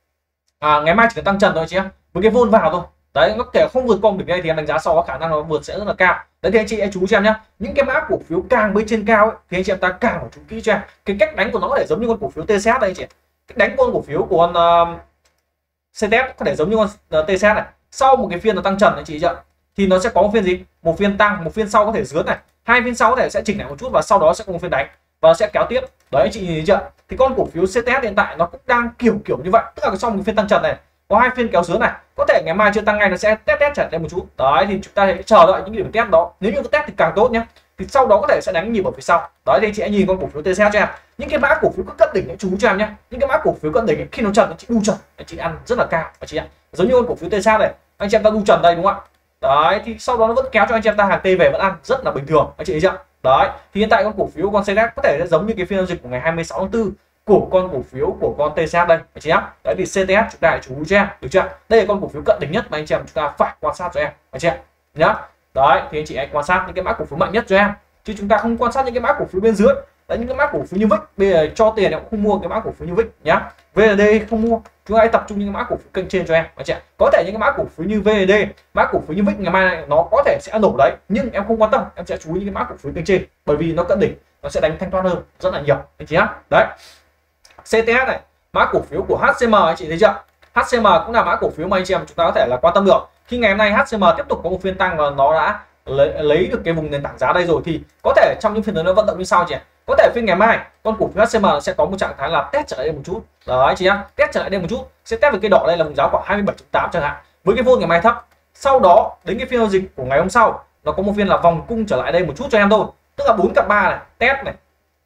à, ngày mai chỉ cần tăng trần thôi chị em, với cái vôn vào thôi. Đấy, nó kể không vượt công được đây thì em đánh giá sau có khả năng nó vượt sẽ rất là cao. Đấy thì anh chị hãy chú cho em nhé. Những cái mã cổ phiếu càng bên trên cao ấy, thì anh chị em ta càng phải chú kỹ cho em. Cái cách đánh của nó có thể giống như con cổ phiếu tê xê ét đây chị. Cách đánh con cổ phiếu của con uh, xê tê ét có thể giống như con uh, tê xê ét này. Sau một cái phiên nó tăng trần anh chị chưa? Thì nó sẽ có một phiên gì? Một phiên tăng, một phiên sau có thể rướn này, hai phiên sau có thể sẽ chỉnh lại một chút và sau đó sẽ có một phiên đánh và sẽ kéo tiếp. Đấy anh chị nhìn thấy chưa? Thì con cổ phiếu xê tê ét hiện tại nó cũng đang kiểu kiểu như vậy, tức là sau một phiên tăng trần này có hai phiên kéo sướng này, có thể ngày mai chưa tăng ngay nó sẽ test test trở lên một chút. Đấy thì chúng ta hãy chờ đợi những điểm test đó, nếu như có test thì càng tốt nhé. Thì sau đó có thể sẽ đánh nhịp ở phía sau. Đấy thì chị hãy nhìn con cổ phiếu tê xê ét cho em, những cái mã cổ phiếu cận đỉnh chú cho em nhé. Những cái mã cổ phiếu cận đỉnh khi nó trần nó chị đu trần anh chị ăn rất là cao anh chị ạ. Giống như con cổ phiếu tê xê ét này, anh chị em ta đu trần đây đúng không ạ? Đấy thì sau đó nó vẫn kéo cho anh chị em ta hàng T về vẫn ăn rất là bình thường anh chị thấy chưa? Đấy thì hiện tại con cổ phiếu con xê tê ét có thể giống như cái phiên giao dịch của ngày hai mươi sáu tháng tư của con cổ phiếu của con tê xê ét đây anh chị nhá. Đấy thì xê tê ét chúng ta hãy chú ý cho em được chưa? Đây là con cổ phiếu cận đỉnh nhất mà anh chị em chúng ta phải quan sát cho em anh chị nhá. Đấy thì anh chị hãy quan sát những cái mã cổ phiếu mạnh nhất cho em, chứ chúng ta không quan sát những cái mã cổ phiếu bên dưới. Đấy, những cái mã cổ phiếu như vê i xê bây giờ cho tiền em cũng không mua cái mã cổ phiếu như vê i xê nhá. vê en đê không mua, chúng ta hãy tập trung những cái mã cổ phiếu kênh trên cho em anh chị. Có thể những cái mã cổ phiếu như vê en đê, mã cổ phiếu như vê i xê ngày mai nó có thể sẽ nổ đấy, nhưng em không quan tâm, em sẽ chú ý những cái mã cổ phiếu kênh trên bởi vì nó cận đỉnh, nó sẽ đánh thanh thoát hơn rất là nhiều anh chị nhá. Đấy xê tê ét này, mã cổ phiếu của hát xê em anh chị thấy chưa? hát xê em cũng là mã cổ phiếu mà anh chị em chúng ta có thể là quan tâm được. Khi ngày hôm nay hát xê em tiếp tục có một phiên tăng và nó đã lấy, lấy được cái vùng nền tảng giá đây rồi thì có thể trong những phiên tới nó vận động như sau chị. Có thể phiên ngày mai con cổ phiếu hát xê em sẽ có một trạng thái là test trở lại đây một chút. Đó anh chị nhá, test trở lại đây một chút, sẽ test với cái đỏ đây là vùng giá khoảng hai mươi bảy chấm tám chẳng hạn. Với cái vôn ngày mai thấp. Sau đó đến cái phiên giao dịch của ngày hôm sau nó có một phiên là vòng cung trở lại đây một chút cho em thôi. Tức là bốn cặp ba này, test này.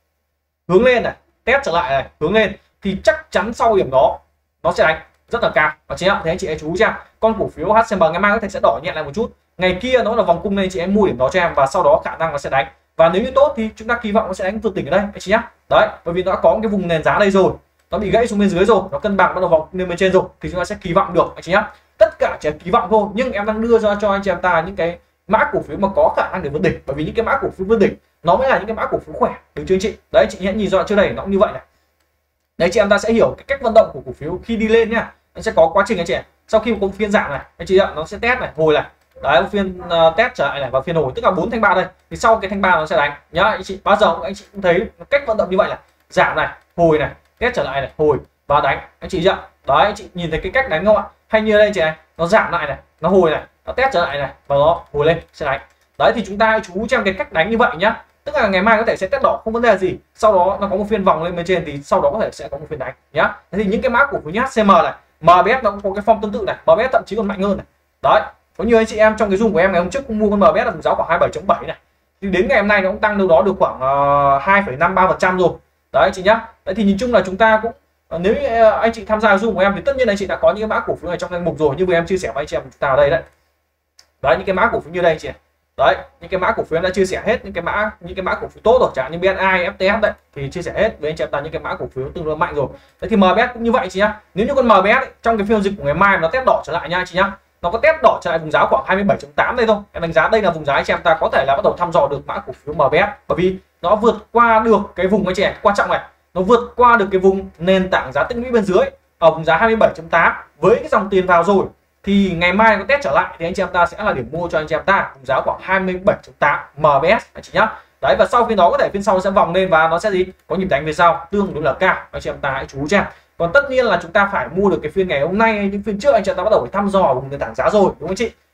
Hướng lên này, test trở lại này, hướng lên thì chắc chắn sau điểm đó nó sẽ đánh rất là cao và chị ạ. Thế anh chị hãy chú ý cho em, con cổ phiếu hát xê em ngày mai có thể sẽ đỏ nhẹ lại một chút. Ngày kia nó là vòng cung nên chị em mua điểm đó cho em và sau đó khả năng nó sẽ đánh. Và nếu như tốt thì chúng ta kỳ vọng nó sẽ đánh vượt đỉnh ở đây anh chị nhá. Đấy, bởi vì nó đã có cái vùng nền giá đây rồi, nó bị gãy xuống bên dưới rồi, nó cân bằng bắt đầu vòng lên bên trên rồi thì chúng ta sẽ kỳ vọng được anh chị nhá. Tất cả chỉ kỳ vọng thôi, nhưng em đang đưa ra cho anh chị em ta những cái mã cổ phiếu mà có khả năng để vượt đỉnh, bởi vì những cái mã cổ phiếu vượt đỉnh nó mới là những cái mã cổ phiếu khỏe được chưa anh chị? Đấy chị hãy nhìn rõ chưa, đây nó cũng như vậy này. Đấy chị em ta sẽ hiểu cái cách vận động của cổ phiếu khi đi lên nhá. Nó sẽ có quá trình anh chị. Sau khi có phiên giảm này anh chị ạ, nó sẽ test này, hồi này. Đấy, một phiên uh, test trở lại này và phiên hồi, tức là bốn thanh ba đây. Thì sau cái thanh ba nó sẽ đánh nhá anh chị. Bao giờ anh chị cũng thấy cách vận động như vậy là giảm này, hồi này, test trở lại này, hồi và đánh anh chị ạ. Đấy anh chị nhìn thấy cái cách đánh không ạ? Hay như đây chị này, nó giảm lại này, nó hồi này, nó test trở lại này và nó hồi lên sẽ đánh. Đấy thì chúng ta chú cho cái cách đánh như vậy nhá. Tức là ngày mai có thể sẽ test đỏ không vấn đề gì, sau đó nó có một phiên vòng lên bên trên thì sau đó có thể sẽ có một phiên đánh nhá. Thế thì những cái mã cổ phiếu như hát xê em này, em bê ét nó cũng có cái form tương tự này, em bê ét thậm chí còn mạnh hơn này. Đấy, có nhiều anh chị em trong cái zoom của em ngày hôm trước cũng mua con em bê ét là giá khoảng hai mươi bảy chấm bảy này, thì đến ngày hôm nay nó cũng tăng đâu đó được khoảng uh, hai phẩy năm ba phần trăm rồi. Đấy anh chị nhá. Đấy thì nhìn chung là chúng ta cũng uh, nếu như anh chị tham gia zoom của em thì tất nhiên anh chị đã có những cái mã cổ phiếu này trong danh mục rồi, như vừa em chia sẻ với anh chị em chúng ta ở đây đấy. Đấy những cái mã cổ phiếu như đây anh chị. Đấy những cái mã cổ phiếu em đã chia sẻ hết những cái mã những cái mã cổ phiếu tốt rồi, chẳng như bê en i, ép tê ép đấy thì chia sẻ hết với anh chị em ta những cái mã cổ phiếu tương đối mạnh rồi. Đấy thì em bê ét cũng như vậy chị nhá. Nếu như con em bê ét ấy, trong cái phiên giao dịch của ngày mai nó test đỏ trở lại nha anh chị nhá, nó có test đỏ trở lại vùng giá khoảng hai mươi bảy chấm tám đây thôi, em đánh giá đây là vùng giá anh chị em ta có thể là bắt đầu thăm dò được mã cổ phiếu em bê ét, bởi vì nó vượt qua được cái vùng anh chị em, quan trọng này nó vượt qua được cái vùng nền tảng giá tích lũy bên dưới ở vùng giá hai mươi bảy chấm tám với cái dòng tiền vào rồi, thì ngày mai nó test trở lại thì anh chị em ta sẽ là điểm mua cho anh chị em ta vùng giá khoảng hai mươi bảy chấm tám em bê ét anh chị nhá. Đấy và sau phiên đó có thể phiên sau sẽ vòng lên và nó sẽ gì có nhịp đánh về sau tương đối là cao, anh chị em ta hãy chú ý cho. Còn tất nhiên là chúng ta phải mua được cái phiên ngày hôm nay, những phiên trước anh chị em ta bắt đầu phải thăm dò vùng nền tảng giá rồi đúng không chị?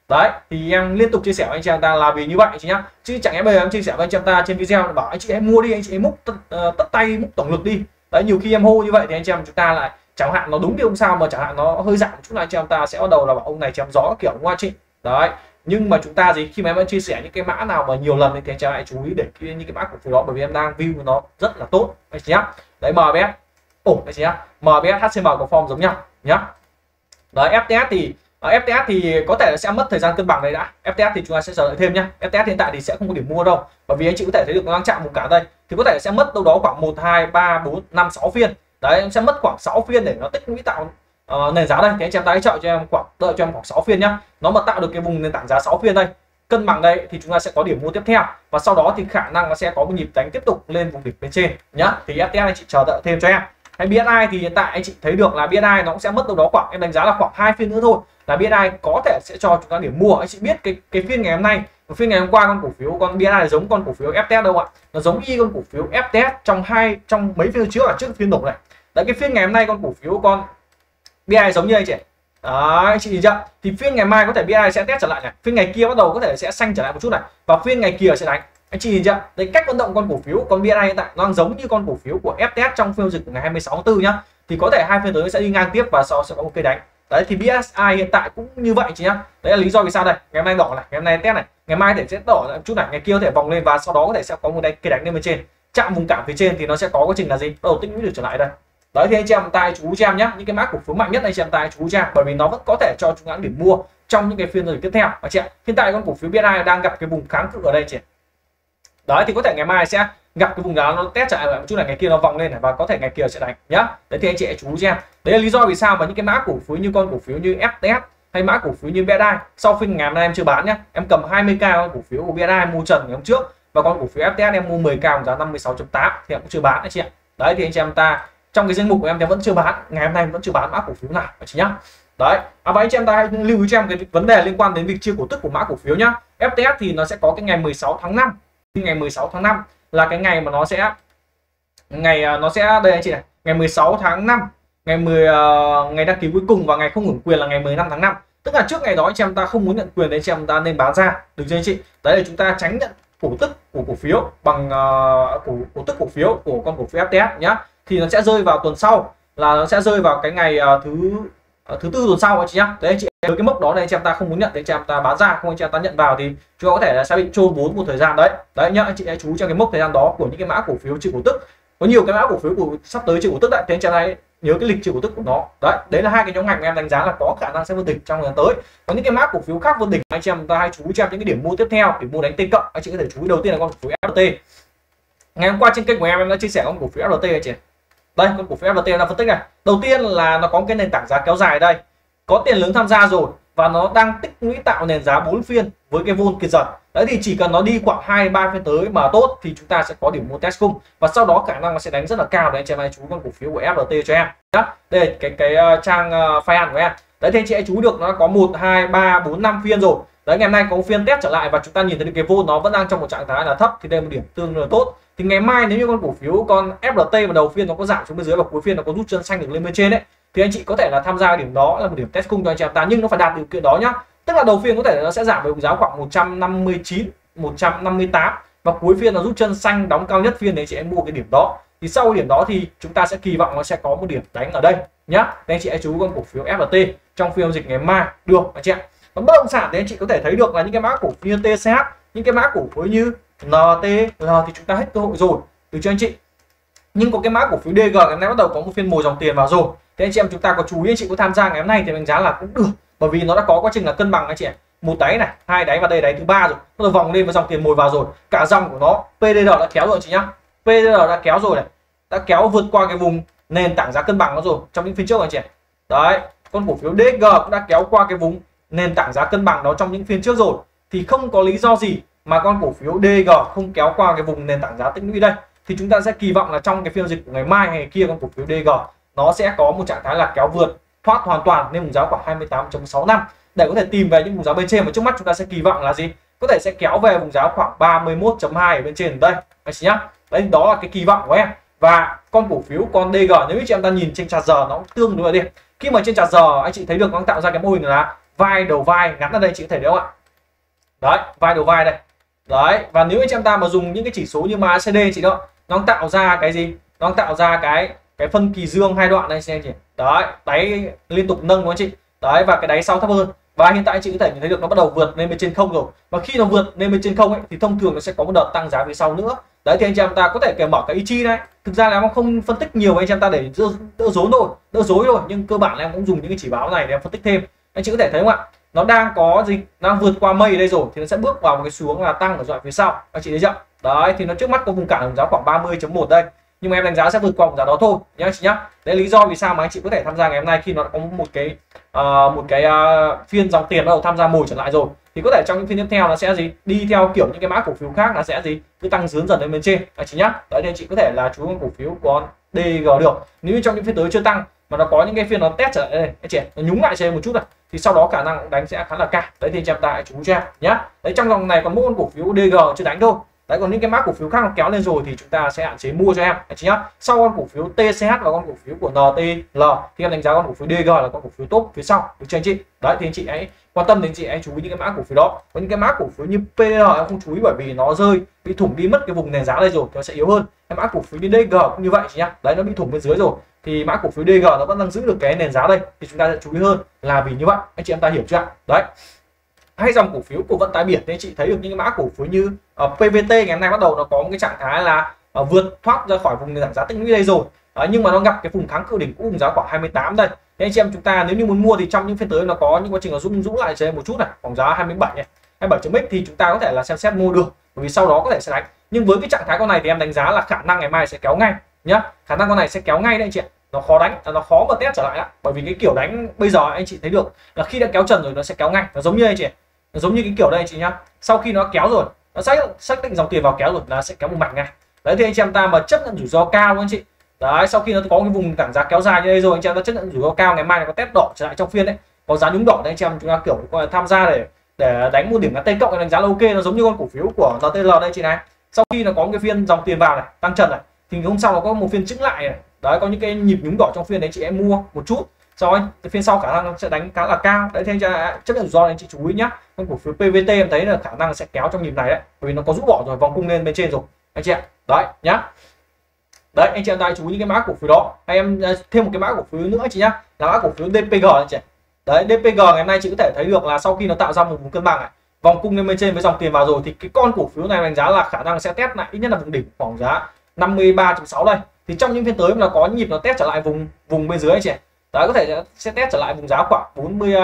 Đấy thì em liên tục chia sẻ với anh chị em ta là vì như vậy chị nhá, chứ chẳng lẽ bây giờ em chia sẻ với anh chị em ta trên video bảo anh chị em mua đi, anh chị em múc tất, uh, tất tay múc tổng lực đi. Đấy, nhiều khi em hô như vậy thì anh chị em chúng ta lại chẳng hạn nó đúng thì không sao, mà chẳng hạn nó hơi giảm một chút là anh chị em ta sẽ bắt đầu là bảo ông này chém gió kiểu đúng không chị. Đấy, nhưng mà chúng ta gì khi mà em vẫn chia sẻ những cái mã nào mà nhiều lần thì anh chị em hãy chú ý để những cái mã cổ phiếu đó, bởi vì em đang view nó rất là tốt anh chị nhá. Đấy, em bê ét ồ anh chị nhá, em bê ét hát xê em có form giống nhau nhá. Đấy, ép tê ét thì ở ép tê ét thì có thể sẽ mất thời gian cân bằng này đã. ép tê ét thì chúng ta sẽ chờ đợi thêm nhá. ép tê ét hiện tại thì sẽ không có điểm mua đâu, bởi vì anh chị có thể thấy được nó đang chạm vùng cản đây, thì có thể sẽ mất đâu đó khoảng một hai ba bốn năm sáu phiên. Đấy, sẽ mất khoảng sáu phiên để nó tích lũy tạo uh, nền giá đây. Thì anh chị em hãy chọn cho em khoảng đợi cho em khoảng sáu phiên nhá. Nó mà tạo được cái vùng nền tảng giá sáu phiên đây, cân bằng đây, thì chúng ta sẽ có điểm mua tiếp theo, và sau đó thì khả năng nó sẽ có một nhịp đánh tiếp tục lên vùng đỉnh bên trên nhá. Thì ép tê ét anh chị chờ đợi thêm cho em. Hay bê ét i thì hiện tại anh chị thấy được là bê ét i nó cũng sẽ mất đâu đó khoảng, em đánh giá là khoảng hai phiên nữa thôi là bê ét i có thể sẽ cho chúng ta điểm mua. Anh chị biết cái cái phiên ngày hôm nay và phiên ngày hôm qua con cổ phiếu con bê ét i giống con cổ phiếu ép tê ét đâu ạ? Nó giống y con cổ phiếu ép tê ét trong hai trong mấy phiên trước, là trước phiên nổ này. Đấy, cái phiên ngày hôm nay con cổ phiếu con bê ét i giống như anh chị. Đó, anh chị nhìn chưa? Thì phiên ngày mai có thể bê ét i sẽ test trở lại này, phiên ngày kia bắt đầu có thể sẽ xanh trở lại một chút này, và phiên ngày kia sẽ đánh. Anh chị nhìn chưa? Đấy, cách vận động con cổ phiếu con bê ét i hiện tại nó đang giống như con cổ phiếu của ép tê ét trong phiên giao dịch của ngày hai mươi sáu tháng tư nhá. Thì có thể hai phiên tới sẽ đi ngang tiếp và sau sẽ có một cây đánh. Đấy, thì bê ét i hiện tại cũng như vậy chị nhá. Đấy là lý do vì sao đây. Ngày hôm nay đỏ này, ngày hôm nay test này, ngày mai thể sẽ đỏ lại một chút này, ngày kia có thể vòng lên và sau đó có thể sẽ có một cây đánh lên bên trên. Chạm vùng cản phía trên thì nó sẽ có quá trình là gì? Đầu tích lũy được trở lại đây. Đấy thì anh chị em tay chú cho em nhé, những cái mã cổ phiếu mạnh nhất anh chị em tay chú cho em, bởi vì nó vẫn có thể cho chúng ta điểm mua trong những cái phiên giao dịch tiếp theo. Và chị ạ, hiện tại con cổ phiếu bê ét i đang gặp cái vùng kháng cự ở đây chị. Đấy thì có thể ngày mai sẽ gặp cái vùng đá nó test lại một chút này, ngày kia nó vòng lên này, và có thể ngày kia sẽ đánh nhá. Đấy thì anh chị hãy chú cho em. Đấy là lý do vì sao mà những cái mã cổ phiếu như con cổ phiếu như ép tê ét hay mã cổ phiếu như bê ét i sau phiên ngày hôm nay em chưa bán nhá. Em cầm hai mươi k con cổ phiếu của bê ét i mua trần ngày hôm trước, và con cổ phiếu ép tê ét em mua mười k giá năm mươi sáu chấm tám thì em cũng chưa bán anh chị ạ. Đấy thì anh chị em ta trong cái danh mục của em thì vẫn chưa bán, ngày hôm nay vẫn chưa bán mã cổ phiếu nào anh chị nhá. Đấy, à, và anh chị em ta hãy lưu ý cho em cái vấn đề liên quan đến việc chia cổ tức của mã cổ phiếu nhá. ép tê ét thì nó sẽ có cái ngày mười sáu tháng năm, ngày mười sáu tháng năm là cái ngày mà nó sẽ ngày nó sẽ đây anh chị này, ngày mười sáu tháng năm, ngày mười uh, ngày đăng ký cuối cùng, và ngày không hưởng quyền là ngày mười lăm tháng năm. Tức là trước ngày đó anh chị em ta không muốn nhận quyền đấy, anh chị em ta nên bán ra, được chưa anh chị? Đấy là chúng ta tránh nhận cổ tức của cổ phiếu bằng uh, cổ, cổ tức cổ phiếu của con cổ phiếu ép tê ét nhá. Thì nó sẽ rơi vào tuần sau, là nó sẽ rơi vào cái ngày uh, thứ uh, thứ tư tuần sau anh chị nhá. Đấy anh chị, với cái mốc đó này anh chị em ta không muốn nhận thì anh chị em ta bán ra, không anh chị em ta nhận vào thì chúng ta có thể là sẽ bị trôn vốn một thời gian đấy. Đấy nhá, anh chị hãy chú cho cái mốc thời gian đó của những cái mã cổ phiếu trừ cổ tức. Có nhiều cái mã cổ phiếu của sắp tới trừ cổ tức đấy, thì anh chị hãy nhớ cái lịch trừ cổ tức của nó. Đấy, đấy là hai cái nhóm ngành em đánh giá là có khả năng sẽ vượt đỉnh trong thời gian tới. Có những cái mã cổ phiếu khác vượt đỉnh, anh chị em ta hãy chú cho em những cái điểm mua tiếp theo để mua đánh T cộng. Anh chị có thể chú ý đầu tiên là con cổ phiếu ép lờ tê. Ngày hôm qua trên kênh của em em đã chia sẻ con cổ phiếu ép lờ tê anh chị. Đây, con cổ phiếu ép lờ tê là phân tích này. Đầu tiên là nó có cái nền tảng giá kéo dài đây, có tiền lớn tham gia rồi, và nó đang tích lũy tạo nền giá bốn phiên với cái vôn kiệt dần. Đấy thì chỉ cần nó đi khoảng hai ba phiên tới mà tốt thì chúng ta sẽ có điểm mua test cung, và sau đó khả năng nó sẽ đánh rất là cao. Đấy anh chị em hãy chú con cổ phiếu của ép lờ tê cho em nhá. Đây là cái cái uh, trang uh, file ăn của em. Đấy thì anh chị hãy chú được nó có một hai ba bốn năm phiên rồi. Đấy, ngày hôm nay có phiên test trở lại và chúng ta nhìn thấy được cái vôn nó vẫn đang trong một trạng thái là thấp, thì đây là một điểm tương đối là tốt. Thì ngày mai nếu như con cổ phiếu con ép lờ tê vào đầu phiên nó có giảm xuống bên dưới và cuối phiên nó có rút chân xanh được lên bên trên đấy, thì anh chị có thể là tham gia điểm đó là một điểm test cung cho anh chị em ta, nhưng nó phải đạt điều kiện đó nhá. Tức là đầu phiên có thể nó sẽ giảm về giá khoảng một trăm năm mươi chín, một trăm năm mươi tám, và cuối phiên nó rút chân xanh đóng cao nhất phiên đấy chị em mua cái điểm đó. Thì sau điểm đó thì chúng ta sẽ kỳ vọng nó sẽ có một điểm đánh ở đây nhá. Nên anh chị hãy chú con cổ phiếu ép lờ tê trong phiên giao dịch ngày mai được anh chị ạ. Còn bất động sản thì anh chị có thể thấy được là những cái mã cổ phiếu như tê xê hát, những cái mã cổ phiếu như en tê lờ thì chúng ta hết cơ hội rồi, được chưa anh chị? Nhưng có cái mã cổ phiếu đê giê ngày hôm nay bắt đầu có một phiên mồi dòng tiền vào rồi. Thế anh chị em chúng ta có chú ý anh chị có tham gia ngày hôm nay thì đánh giá là cũng được, bởi vì nó đã có quá trình là cân bằng anh chị ạ. Một đáy này, hai đáy và đây đáy thứ ba rồi, bắt đầu vòng lên với dòng tiền mồi vào rồi. Cả dòng của nó pê đê rờ đã kéo rồi chị nhá. pê đê rờ đã kéo rồi này, đã kéo vượt qua cái vùng nền tảng giá cân bằng nó rồi trong những phiên trước anh chị. Đấy, con cổ phiếu đê giê cũng đã kéo qua cái vùng nền tảng giá cân bằng đó trong những phiên trước rồi, thì không có lý do gì mà con cổ phiếu đê giê không kéo qua cái vùng nền tảng giá tích lũy đây. Thì chúng ta sẽ kỳ vọng là trong cái phiên dịch của ngày mai hay ngày kia con cổ phiếu đê giê nó sẽ có một trạng thái là kéo vượt thoát hoàn toàn lên vùng giá khoảng hai mươi tám chấm sáu năm để có thể tìm về những vùng giá bên trên, mà trước mắt chúng ta sẽ kỳ vọng là gì? Có thể sẽ kéo về vùng giá khoảng ba mươi mốt chấm hai ở bên trên ở đây anh chị nhá. Đấy, đó là cái kỳ vọng của em. Và con cổ phiếu con đê giê nếu như chị em ta nhìn trên chart giờ nó cũng tương đối là đi. Khi mà trên chart giờ anh chị thấy được nó tạo ra cái mô hình là vai đầu vai ngắn ở đây, chị có thể thấy không ạ? Đấy, vai đầu vai đây. Đấy, và nếu anh chị em ta mà dùng những cái chỉ số như mà a xê đê chị đó, nó tạo ra cái gì? Nó tạo ra cái cái phân kỳ dương hai đoạn đây xem chị. Đấy, đáy liên tục nâng của anh chị. Đấy, và cái đáy sau thấp hơn. Và hiện tại anh chị có thể nhìn thấy được nó bắt đầu vượt lên bên trên không rồi. Và khi nó vượt lên bên trên không ấy thì thông thường nó sẽ có một đợt tăng giá phía sau nữa. Đấy thì anh chị em ta có thể kể mở cái i chi này. Thực ra là em không phân tích nhiều anh chị em ta để đỡ, đỡ rối thôi, đỡ rối thôi, nhưng cơ bản là em cũng dùng những cái chỉ báo này để em phân tích thêm. Anh chị có thể thấy không ạ? Nó đang có gì? Đang vượt qua mây đây rồi thì nó sẽ bước vào một cái xuống là tăng ở đoạn phía sau. Anh chị thấy chưa? Đấy thì nó trước mắt có vùng cản giá khoảng ba mươi chấm một đây. Nhưng mà em đánh giá sẽ vượt qua vùng giá đó thôi nhá anh chị nhá. Đấy lý do vì sao mà anh chị có thể tham gia ngày hôm nay khi nó đã có một cái uh, một cái uh, phiên dòng tiền bắt đầu tham gia mồi trở lại rồi, thì có thể trong những phiên tiếp theo nó sẽ gì đi theo kiểu những cái mã cổ phiếu khác là sẽ gì cứ tăng dướn dần lên bên trên anh chị nhá. Đấy nên chị có thể là chú con cổ phiếu của đê giê được. Nếu như trong những phiên tới chưa tăng mà nó có những cái phiên nó test trở lại đây anh chị, nó nhúng lại cho em một chút này thì sau đó khả năng đánh sẽ khá là cao. Đấy thì anh chị em ta hãy chú cho em nhá. Đấy trong dòng này còn mỗi con cổ phiếu đê giê chưa đánh thôi. Đấy còn những cái mã cổ phiếu khác nó kéo lên rồi thì chúng ta sẽ hạn chế mua cho em anh chị nhá. Sau con cổ phiếu tê xê hát và con cổ phiếu của en tê lờ thì em đánh giá con cổ phiếu đê giê là con cổ phiếu top phía sau được chưa anh chị. Đấy thì anh chị hãy quan tâm đến chị hãy chú ý những cái mã cổ phiếu đó. Có những cái mã cổ phiếu như pê lờ em không chú ý bởi vì nó rơi bị thủng đi mất cái vùng nền giá đây rồi nó sẽ yếu hơn. Cái mã cổ phiếu như đê giê cũng như vậy chị nhá. Đấy nó bị thủng bên dưới rồi thì mã cổ phiếu đê giê nó vẫn đang giữ được cái nền giá đây thì chúng ta sẽ chú ý hơn là vì như vậy anh chị em ta hiểu chưa. Đấy hay dòng cổ phiếu của vận tải biển thì anh chị thấy được những cái mã cổ phiếu như uh, pê vê tê ngày hôm nay bắt đầu nó có một cái trạng thái là uh, vượt thoát ra khỏi vùng nền giá tích lũy đây rồi. Uh, nhưng mà nó gặp cái vùng kháng cự đỉnh cũ vùng giá khoảng hai mươi tám đây. Thế anh chị em chúng ta nếu như muốn mua thì trong những phiên tới nó có những quá trình nó rung rũ lại cho em một chút này, khoảng giá hai mươi bảy này, hai mươi bảy chấm x thì chúng ta có thể là xem xét mua được bởi vì sau đó có thể sẽ đánh. Nhưng với cái trạng thái con này thì em đánh giá là khả năng ngày mai sẽ kéo ngay nhá. Khả năng con này sẽ kéo ngay đấy anh chị ạ. Nó khó đánh, nó khó mà test trở lại đó. Bởi vì cái kiểu đánh bây giờ anh chị thấy được là khi đã kéo trần rồi nó sẽ kéo ngay, nó giống như anh chị. Nó giống như cái kiểu đây anh chị nhá. Sau khi nó kéo rồi, nó xác xác định dòng tiền vào kéo rồi là sẽ kéo một mạch ngay. Đấy thì anh chị em ta mà chấp nhận rủi ro cao anh chị. Đấy sau khi nó có cái vùng cản giá kéo dài như đây rồi anh chị em ta chấp nhận rủi ro cao ngày mai nó có test đỏ trở lại trong phiên đấy. Có giá nhúng đỏ đấy anh chị em chúng ta kiểu tham gia để để đánh một điểm ngắn T cộng đánh giá là ok, nó giống như con cổ phiếu của en tê lờ đây chị này. Sau khi nó có một cái phiên dòng tiền vào này, tăng trần này thì hôm sau nó có một phiên chững lại này. Đấy có những cái nhịp nhúng đỏ trong phiên đấy chị em mua một chút. Sau anh phiên sau khả năng sẽ đánh khá là cao. Đấy thì anh chị chấp nhận rủi ro anh chị chú ý nhá. Con cổ phiếu pê vê tê em thấy là khả năng sẽ kéo trong nhịp này đấy, bởi vì nó có rũ bỏ rồi, vòng cung lên bên trên rồi anh chị ạ. Đấy nhá. Đấy anh chị em ta chú ý những cái mã cổ phiếu đó. Hay em thêm một cái mã cổ phiếu nữa chị nhá, là mã cổ phiếu đê pê giê anh chị. Đấy đê pê giê ngày hôm nay chị có thể thấy được là sau khi nó tạo ra một vùng cân bằng này, vòng cung lên bên trên với dòng tiền vào rồi thì cái con cổ phiếu này đánh giá là khả năng sẽ test lại ít nhất là vùng đỉnh khoảng giá năm mươi ba chấm sáu đây. Thì trong những phiên tới là có nhịp nó test trở lại vùng vùng bên dưới anh chị. Đấy có thể sẽ test trở lại vùng giá khoảng bốn mươi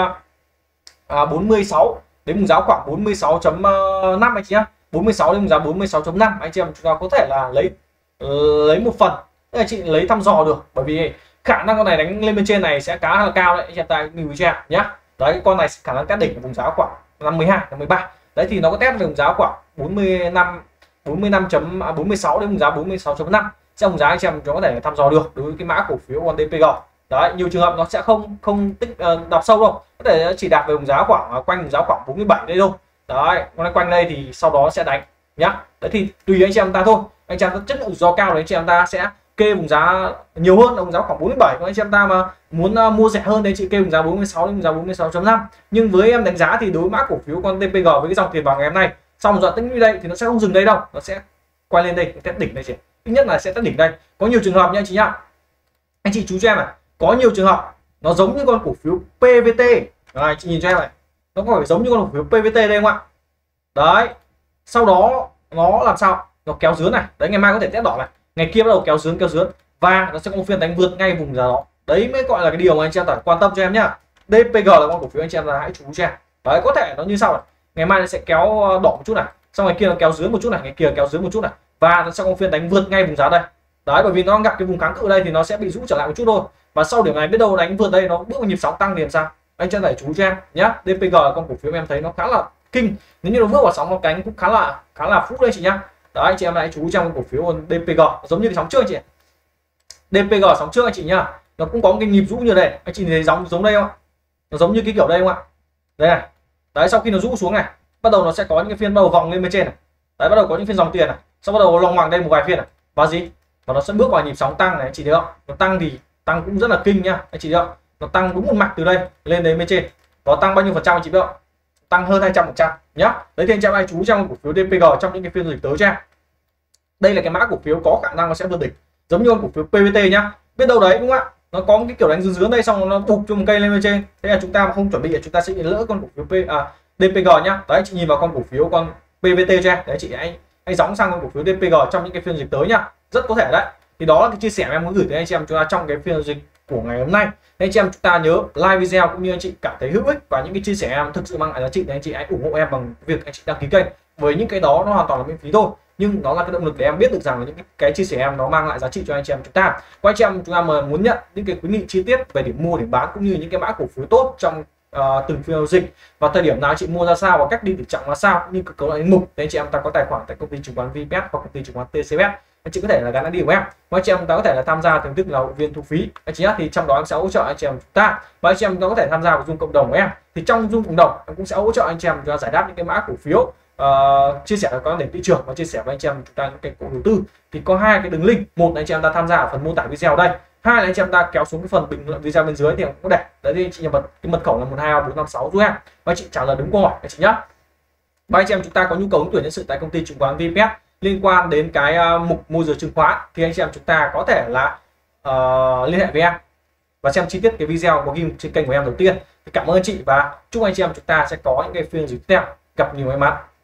à, bốn mươi sáu đến vùng giá khoảng bốn mươi sáu chấm năm anh chị nhá. bốn mươi sáu đến vùng giá bốn mươi sáu chấm năm anh chị em chúng ta có thể là lấy lấy một phần. Tức là chị lấy thăm dò được bởi vì khả năng con này đánh lên bên trên này sẽ khá là cao đấy anh chị em ta lưu ý cho em nhá. Đấy con này khả năng test đỉnh ở vùng giá khoảng năm mươi hai năm mươi ba. Đấy thì nó có test vùng giá khoảng bốn mươi lăm bốn mươi lăm chấm bốn mươi sáu đến vùng giá bốn mươi sáu chấm năm. Trong vùng giá anh chị em chúng có thể thăm dò được đối với cái mã cổ phiếu con đê pê giê. Đấy nhiều trường hợp nó sẽ không không tích uh, đọc sâu đâu, có thể chỉ đạt về vùng giá khoảng uh, quanh vùng giá khoảng bốn mươi bảy đây thôi. Đấy còn quanh đây thì sau đó sẽ đánh nhá. Đấy thì tùy anh chị em ta thôi, anh chị em ta chất lượng rủi ro cao đấy anh chị em ta sẽ kê vùng giá nhiều hơn là vùng giá khoảng bốn mươi bảy. Còn anh chị em ta mà muốn uh, mua rẻ hơn thì chị kê vùng giá bốn mươi sáu đến vùng giá bốn mươi sáu chấm năm. Nhưng với em đánh giá thì đối với mã cổ phiếu con đê pê giê với cái dòng tiền vào ngày hôm nay sau một đoạn tích lũy đây thì nó sẽ không dừng đây đâu, nó sẽ quay lên đây test đỉnh đây chị, ít nhất là sẽ test đỉnh đây. Có nhiều trường hợp nha anh chị nhá, anh chị chú cho em này, có nhiều trường hợp nó giống như con cổ phiếu pê vê tê. Đấy, chị nhìn cho em này, nó có phải giống như con cổ phiếu pê vê tê đây không ạ? Đấy sau đó nó làm sao nó kéo dướn này, đấy ngày mai có thể test đỏ này, ngày kia bắt đầu kéo dướn kéo dướn và nó sẽ có một phiên đánh vượt ngay vùng giá đó. Đấy mới gọi là cái điều mà anh chị em phải quan tâm cho em nhá. đê pê giê là con cổ phiếu anh chị em là hãy chú cho em. Đấy có thể nó như sau này, ngày mai nó sẽ kéo đỏ một chút này, xong ngày kia nó kéo dướn một chút này, ngày kia kéo dướn một chút này và nó sẽ có một phiên đánh vượt ngay vùng giá đây. Đấy bởi vì nó gặp cái vùng kháng cự đây thì nó sẽ bị rũ trở lại một chút thôi, và sau điểm này biết đâu đánh vượt đây nó bước vào nhịp sóng tăng liền sao anh chân phải chú cho em nhá. đê pê giê là con cổ phiếu em thấy nó khá là kinh, nếu như nó bước vào sóng nó cánh cũng khá là khá là phúc đây chị nhá. Đấy anh chị em hãy chú trong cổ phiếu đê pê giê giống như cái sóng trước anh chị. đê pê giê sóng trước anh chị nhá, nó cũng có một cái nhịp rũ như đây, anh chị thấy giống giống đây không ạ? Nó giống như cái kiểu đây không ạ? Đây này. Đấy sau khi nó rũ xuống này, bắt đầu nó sẽ có những cái phiên bắt đầu vòng lên bên trên này. Đấy bắt đầu có những phiên dòng tiền này, sau bắt đầu lòng hoàng đây một vài phiên này. Và gì? Và nó sẽ bước vào nhịp sóng tăng này anh chị thấy không? Nó tăng thì tăng cũng rất là kinh nhá, anh chị thấy không? Nó tăng đúng một mạch từ đây lên đến bên trên. có tăng bao nhiêu phần trăm anh chị biết không? Tăng hơn hai trăm phần trăm nhá. Đấy thì anh chị em hãy chú trong cổ phiếu đê pê giê trong những cái phiên giao dịch tới cho em. Đây là cái mã cổ phiếu có khả năng nó sẽ vượt đỉnh, giống như con cổ phiếu pê vê tê nhá. Biết đâu đấy đúng không ạ, nó có một cái kiểu đánh dưới dưới đây xong nó bục cho một cây lên bên trên, thế là chúng ta không chuẩn bị chúng ta sẽ bị lỡ con cổ phiếu P, à, đê pê giê nhá. Đấy chị nhìn vào con cổ phiếu con pê vê tê cho em, đấy chị hãy hãy gióng sang con cổ phiếu đê pê giê trong những cái phiên dịch tới nhá, rất có thể đấy. Thì đó là cái chia sẻ em muốn gửi tới anh chị em chúng ta trong cái phiên dịch của ngày hôm nay. Anh chị em chúng ta nhớ like video cũng như anh chị cảm thấy hữu ích và những cái chia sẻ em thực sự mang lại giá trị thì anh chị hãy ủng hộ em bằng việc anh chị đăng ký kênh. Với những cái đó nó hoàn toàn là miễn phí thôi, nhưng nó là cái động lực để em biết được rằng là những cái, cái chia sẻ em nó mang lại giá trị cho anh chị em chúng ta. Qua anh chị em chúng ta mà muốn nhận những cái khuyến nghị chi tiết về điểm mua điểm bán cũng như những cái mã cổ phiếu tốt trong uh, từng phiên giao dịch và thời điểm nào anh chị mua ra sao và cách đi tỷ trọng là sao như cơ cấu lại mục, thì anh chị em ta có tài khoản tại công ty chứng khoán vê pê ét hoặc công ty chứng khoán tê xê ét, anh chị có thể là gắn đi của em. Và anh chị em ta có thể là tham gia theo hình thức là hội viên thu phí anh chị nhé, thì trong đó em sẽ hỗ trợ anh chị em chúng ta. Và anh chị em ta có thể tham gia vào Zoom cộng đồng của em, thì trong Zoom cộng đồng em cũng sẽ hỗ trợ anh chị em chúng ta giải đáp những cái mã cổ phiếu, Uh, chia sẻ với quan điểm thị trường và chia sẻ với anh chị em chúng ta những cái cổ đầu tư. Thì có hai cái đường link, một là anh chị em ta tham gia ở phần mô tả video đây, hai là anh chị em ta kéo xuống cái phần bình luận video bên dưới thì em cũng để đấy thì anh chị nhập mật cái mật khẩu là một hai ba bốn năm sáu giúp em và anh chị trả lời đúng câu hỏi anh chị nhé. Và anh chị em chúng ta có nhu cầu ứng tuyển nhân sự tại công ty chứng khoán vê pê ét liên quan đến cái uh, mục môi giới chứng khoán thì anh chị em chúng ta có thể là uh, liên hệ với em và xem chi tiết cái video có ghi trên kênh của em đầu tiên. Thì cảm ơn anh chị và chúc anh chị em chúng ta sẽ có những cái phiên dịch tiếp theo gặp nhiều may mắn.